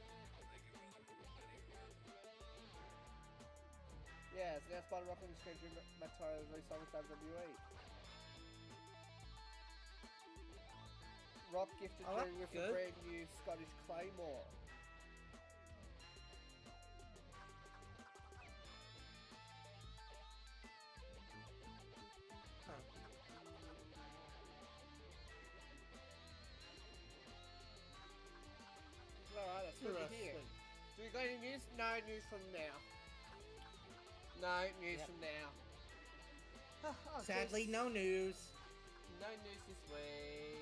Yeah, it's announced by the Rock Industry, Drew McIntyre has re-signed with WWE. Rock gifted Oh, Drew with good. a brand new Scottish Claymore. Alright, that's good to hear. Do we got any news? No news from now. No news from now. Oh, Sadly, geez. no news. No news this week.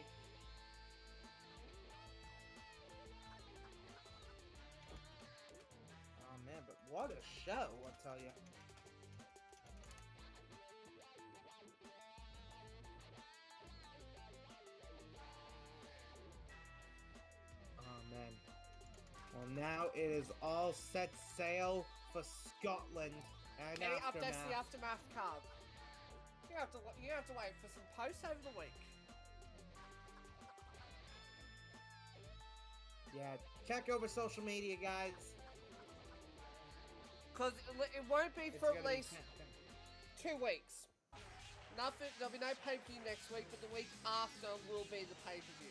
Oh man, but what a show, I'll tell you. Oh man. Well, now it is all set sail for Scotland and Any updates to the Aftermath. Aftermath card? You have to wait for some posts over the week. Yeah, check over social media, guys. Because it won't be It's for at gonna be least 10. 2 weeks. Nothing. There'll be no pay-per-view next week, but the week after will be the pay-per-view.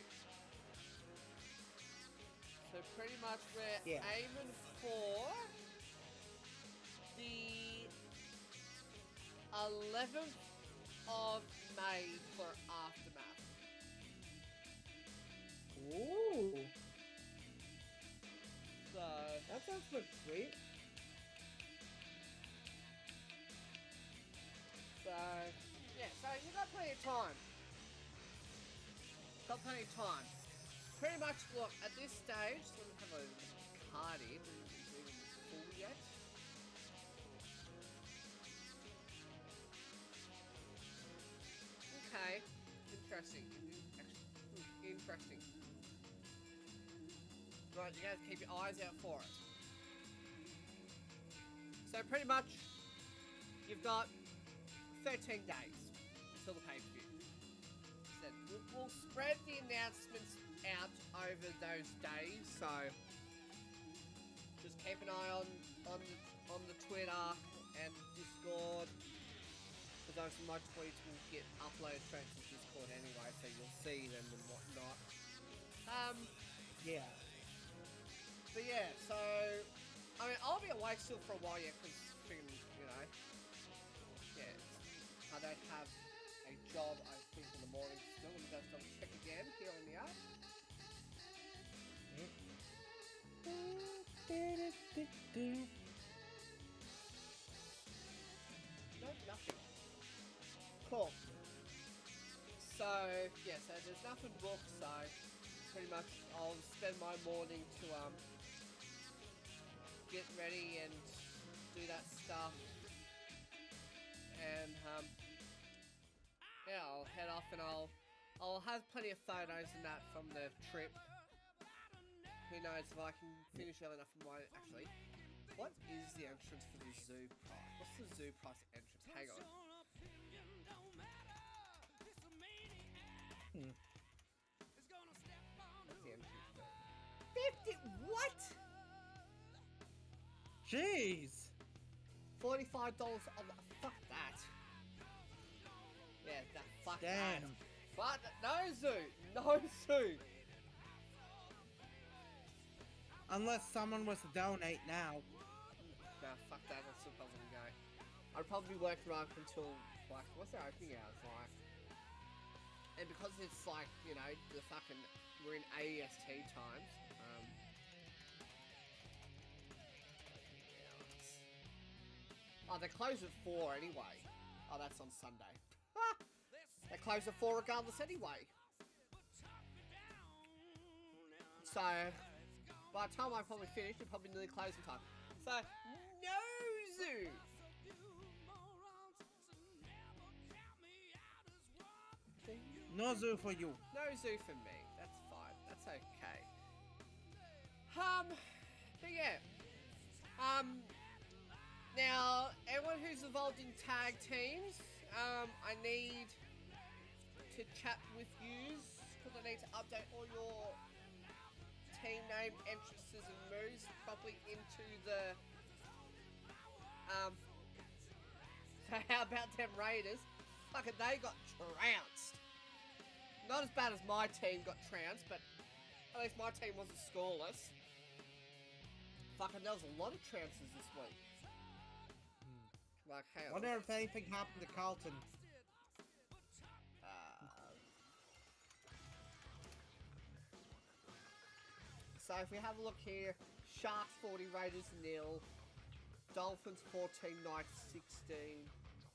So pretty much we're aiming for the 11th of May for Aftermath. Ooh, So that sounds pretty sweet. yeah, so you got plenty of time. Got plenty of time. Pretty much, look, at this stage, let me have a card in. Is it even full yet? Okay, interesting. Interesting. Right, you guys keep your eyes out for it. So pretty much, you've got 13 days until the pay-per-view. So we'll spread the announcements out over those days. So just keep an eye on the Twitter and Discord, because sometimes my tweets will get uploaded straight to Discord anyway, so you'll see them and whatnot. Yeah. But yeah, so I mean, I'll be awake still for a while yet, because freaking, you know, yeah, I don't have a job. I think in the morning still. Let me go double check again here on the app. No, nothing. Cool. So yeah, so there's nothing booked. So pretty much I'll spend my morning to get ready and do that stuff, and yeah, I'll head off and I'll have plenty of photos and that from the trip. Who knows if I can finish early enough for my... Actually, what is the entrance for the zoo price? What's the zoo price entrance? Hang on. What's the entrance fee? 50... What? Jeez! $45 on the... Fuck that. Yeah, that... Fuck Damn. that. Fuck that. No zoo! No zoo! Unless someone was to donate now. Nah, fuck that, I'll still probably go. I'd probably work right up until, like, what's their opening hours like? And because it's like, you know, the fucking, we're in AEST times, oh, they close at 4 anyway. Oh, that's on Sunday. They close at 4 regardless anyway. So... by the time I probably finish, it'll probably nearly closing time. So, no zoo! No zoo for you. No zoo for me. That's fine. That's okay. But yeah. Now, everyone who's involved in tag teams, I need to chat with yous, because I need to update all your team name, entrances and moves properly into the so how about them Raiders? Fucking they got trounced. Not as bad as my team got trounced, but at least my team wasn't scoreless. Fucking there was a lot of trounces this week. Like, hang on. Wonder if anything happened to Carlton. So if we have a look here, Sharks 40, Raiders 0, Dolphins 14, Knights 16.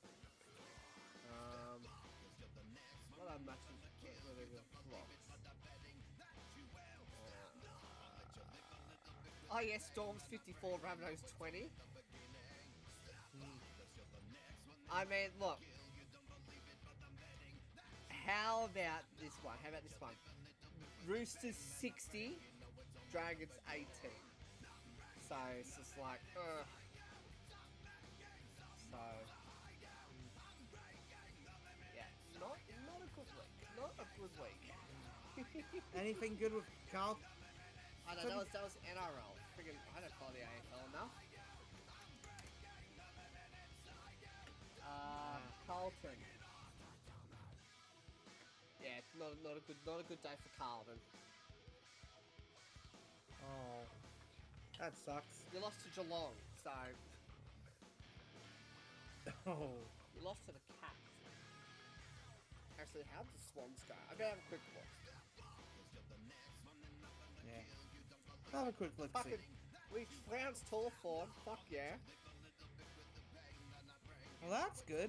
What other matches were there blocks? Oh yes, Storms 54, Rabbitohs 20. I mean, look. How about this one? How about this one? Roosters 60. Dragons 18. So it's just like, so yeah, not a good week. Not a good week. Anything good with Carlton? I know that was NRL. Friggin', I don't follow the AFL enough. Carlton. Yeah, not a good day for Carlton. Oh, that sucks. You lost to Geelong, so Oh. you lost to the Cats. Actually, how did the Swans go? I better have a quick look. Yeah. Have a quick look. Fucking, we trounced Hawthorn. Fuck yeah. Well, that's good.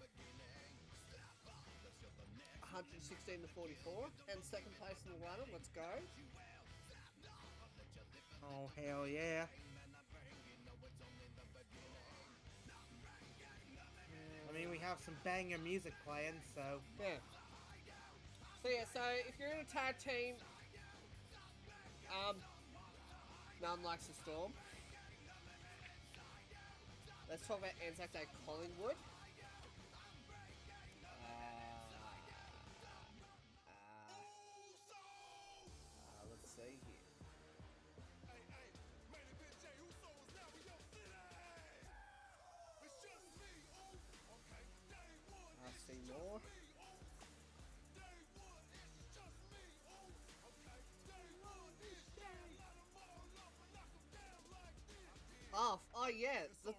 116 to 44, and second place in the runner. Let's go. Oh, hell yeah. I mean, we have some banger music playing, so... Yeah. So yeah, so if you're in a tag team, none likes the Storm. Let's talk about Anzac Day Collingwood. Let's see here.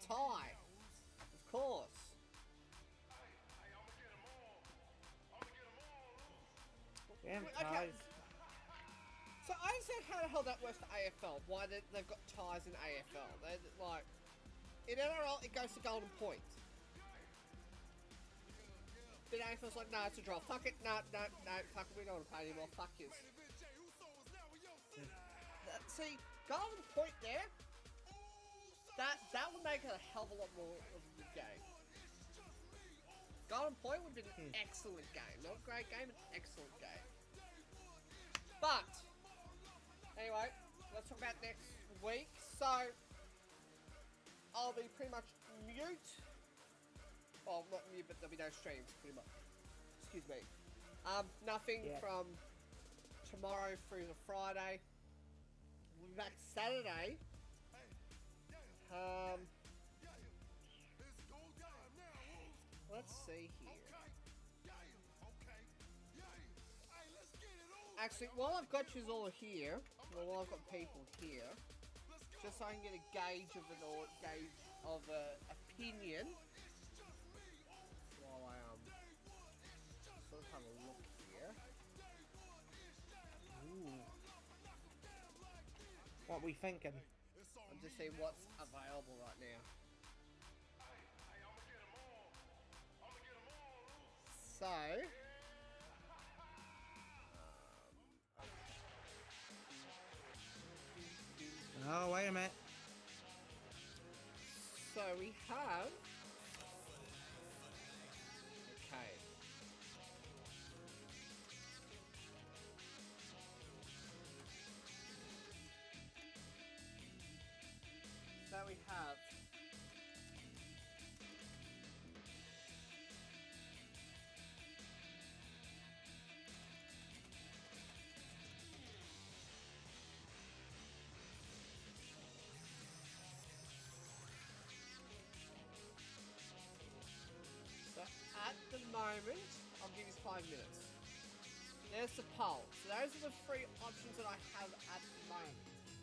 tie. Of course. Damn Okay. ties. So I understand how the hell that works for AFL. Why they've got ties in AFL. They're like, in NRL it goes to golden point. But AFL's like, no, it's a draw. Fuck it, no, fuck it, we don't want to play anymore. Fuck you. See, golden point there. That would make it a hell of a lot more of a good game. Golden point would be an excellent game. Not a great game, an excellent game. But anyway, let's talk about next week. So I'll be pretty much mute. Well, not mute, but there'll be no streams, pretty much. Excuse me. Nothing from tomorrow through to Friday. We'll be back Saturday. Let's see here. Actually, while I've got you all here, or while I've got people here, just so I can get a gauge of opinion, while I sort of have a look here. Ooh. What we thinking? I'm just seeing what's available right now. So, Oh, wait a minute. so we have. Okay. So we have. So at the moment, I'll give you 5 minutes. There's the poll. So those are the 3 options that I have at the moment.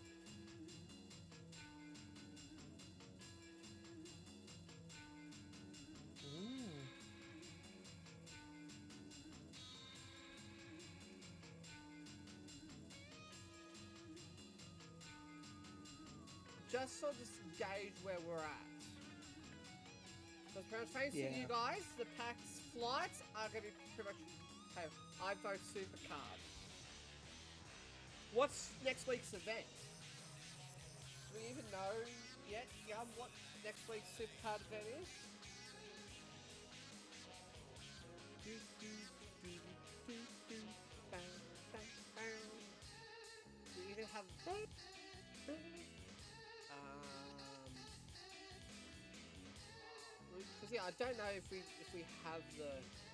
Just sort of gauge where we're at. So thanks to you guys, the PAX flights are going to be pretty much, hey, I vote Supercard. What's next week's event? Do we even know yet, what next week's Supercard event is? Do you even have... Because yeah, I don't know if we have the.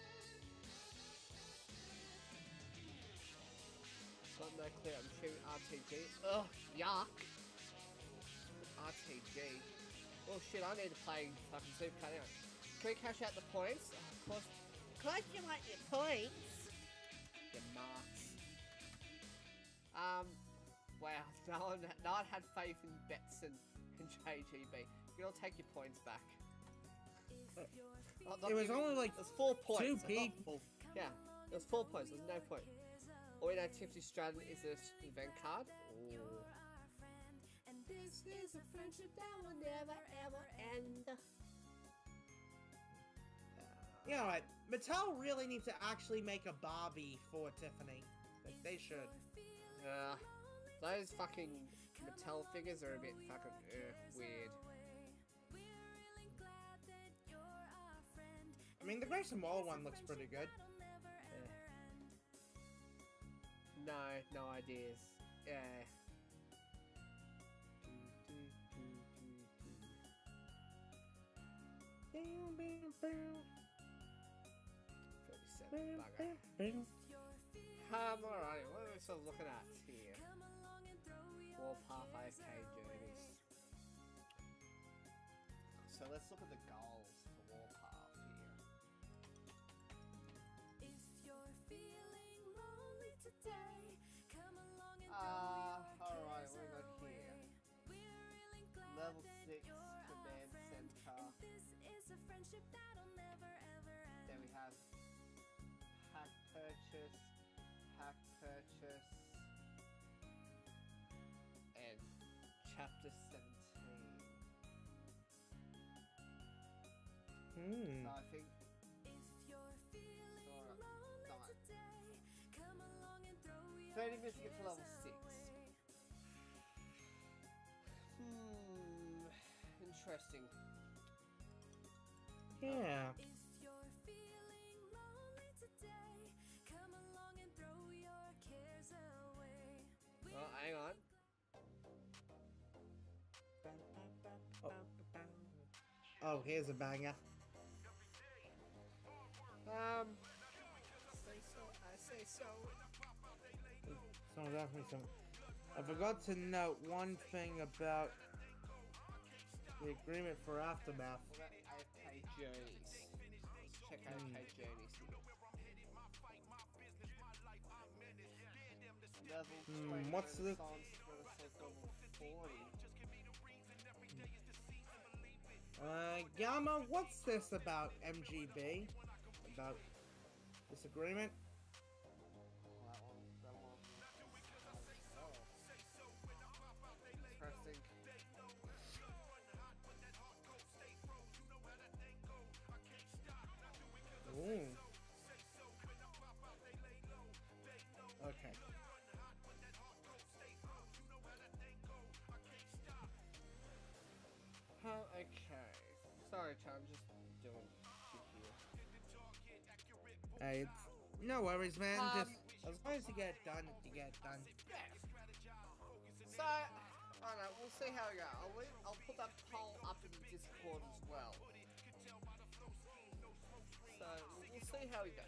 Got no clue. I'm shooting RTG. Ugh, yuck. RTG. Oh shit! I need to play fucking Supercard anyway. Can we cash out the points? Oh, of course. Course you want your points. Your marks. Wow. No one had faith in Betson and JGB. You'll take your points back. It was only like there's 4 points. 2 people. Yeah, there's 4 points. There's no point. All we know, Tiffany Stratton is this event card. Ooh. This is a friendship that will never ever end. You know what? Mattel really needs to actually make a Barbie for Tiffany. Like, they should. Those fucking Mattel figures are a bit fucking weird. I mean, the Grayson Waller one looks pretty good. No ideas. Yeah. 37 bugger. Alright, what are we sort of looking at here? Warpath AFK journeys. So let's look at the goals for Warpath here. If you're feeling lonely today, come along and Alright, what do we got here? we're really glad Level that 6 you're Command our friend. This is a friendship that'll never ever end. Then we have hack purchase, and chapter 17. So I think If you're feeling Alright, lonely done. today, come along and throw your 30 minutes to get to cares level 6. away. Interesting. Yeah. If you're feeling lonely today, come along and throw your cares away. Well, hang on. Oh, here's a banger. Say so, I say so. Someone's asking me something. I forgot to note one thing about the agreement for Aftermath. What about AFK Journeys? Check AFK Journeys. Level 20 what's the- Renaissance level 40. Yama, what's this about MGB? About this agreement? That one. Interesting. Ooh. Okay. Okay. Sorry, Tom, just doing shit here. Hey, it's no worries, man. Um, Just as long as you get it done, you get it done. So, I don't know, we'll see how we go. I'll put that poll up in the Discord as well. So, we'll see how we go.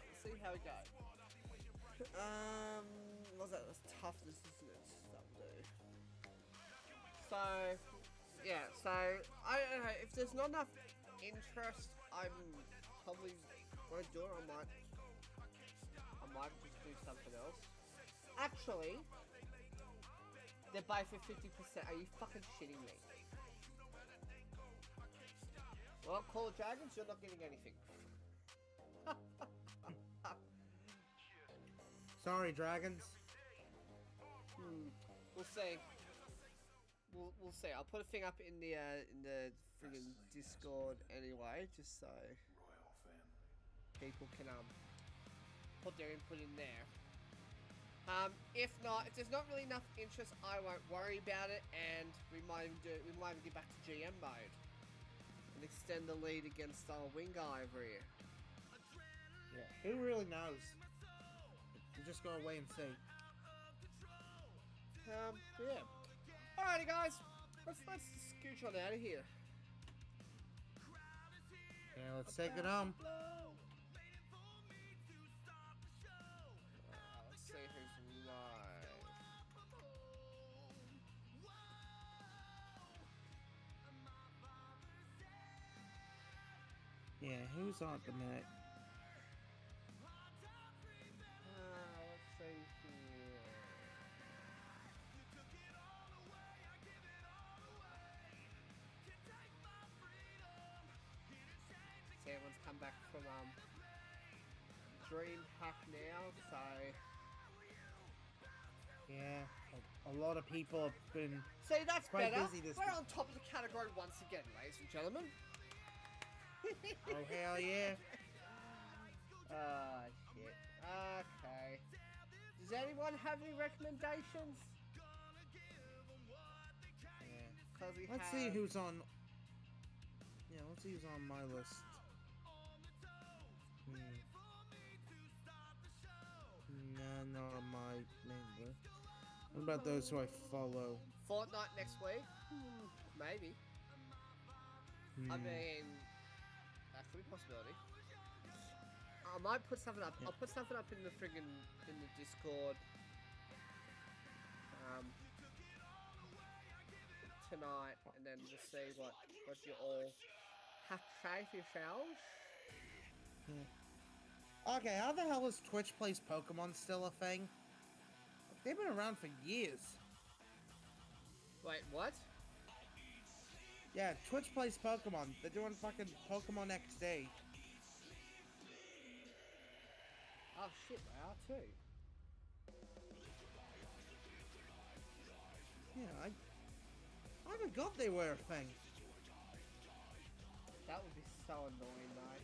What's that? That's toughness, isn't it? That'll do. So, yeah, so, I don't know, if there's not enough interest, I'm probably won't do it. I might just do something else. Actually, they buy for 50%. Are you fucking shitting me? Well, Call of Dragons, you're not getting anything. Sorry, dragons. We'll see. We'll see. I'll put a thing up in the friggin' Discord anyway, just so people can put their input in there. If not, if there's not really enough interest, I won't worry about it, and we might even get back to GM mode and extend the lead against our wing guy over here. Yeah. Who really knows? We're just gonna wait and see. Yeah. Alrighty, guys. Let's scooch on out of here. Yeah, let's take it home. Let's see who's live. Yeah, who's on at the minute? Let's see here. See, everyone's come back from DreamHack now, so Yeah, a lot of people have been. see, that's Quite better. busy this We're week. on top of the category once again, ladies and gentlemen. Oh hell yeah! Ah, shit. Okay. Does anyone have any recommendations? Yeah. 'Cause we Let's see have- who's on. Yeah, let's see who's on my list. No, not on my main list. What about those who I follow? Fortnite next week? Maybe. I Hmm. mean, that could be a possibility. I might put something up. Yeah. I'll put something up in the Discord. Tonight, and then we'll see what you all have to say for yourselves. Okay, how the hell is Twitch Plays Pokemon still a thing? They've been around for years. Wait, what? Yeah, Twitch plays Pokemon. They're doing fucking Pokemon XD. Oh shit, they are too. Yeah, I forgot they were a thing. That would be so annoying, though.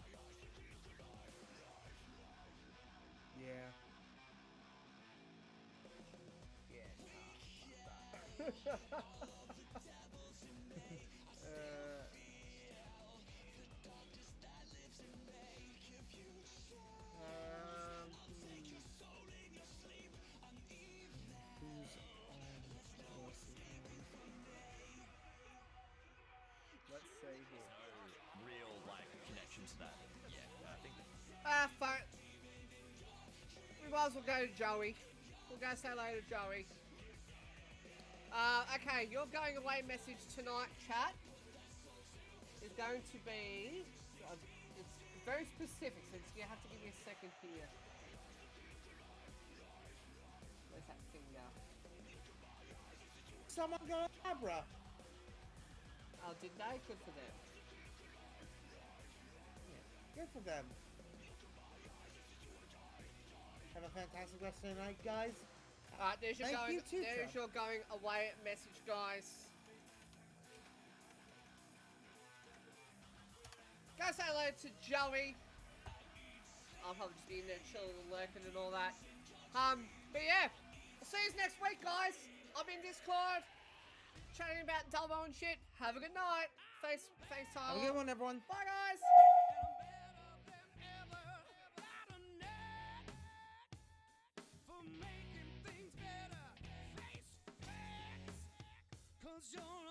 Yeah. Yeah, nah, fuck that. Let's see here. Real, like, connection to that. Yeah, I think. Ah, fuck. We might as well go to Joey. We'll go say hello to Joey. Okay, your going away message tonight, chat, is going to be... it's very specific, so you have to give me a second here. Where's that thing now? Someone go Abra. Oh, did they? Good for them. Good for them. Have a fantastic rest of the night, guys. Alright, there's your Thank going. you too, There's Trev. your going away message, guys. Go say hello to Joey. I'll probably just be in there chilling and lurking and all that. But yeah, I'll see you next week, guys. I'm in Discord, chatting about Dumbo and shit. Have a good night. Thanks, Tyler. Have a good one, everyone. Bye, guys. For making things better, face facts, 'cause you're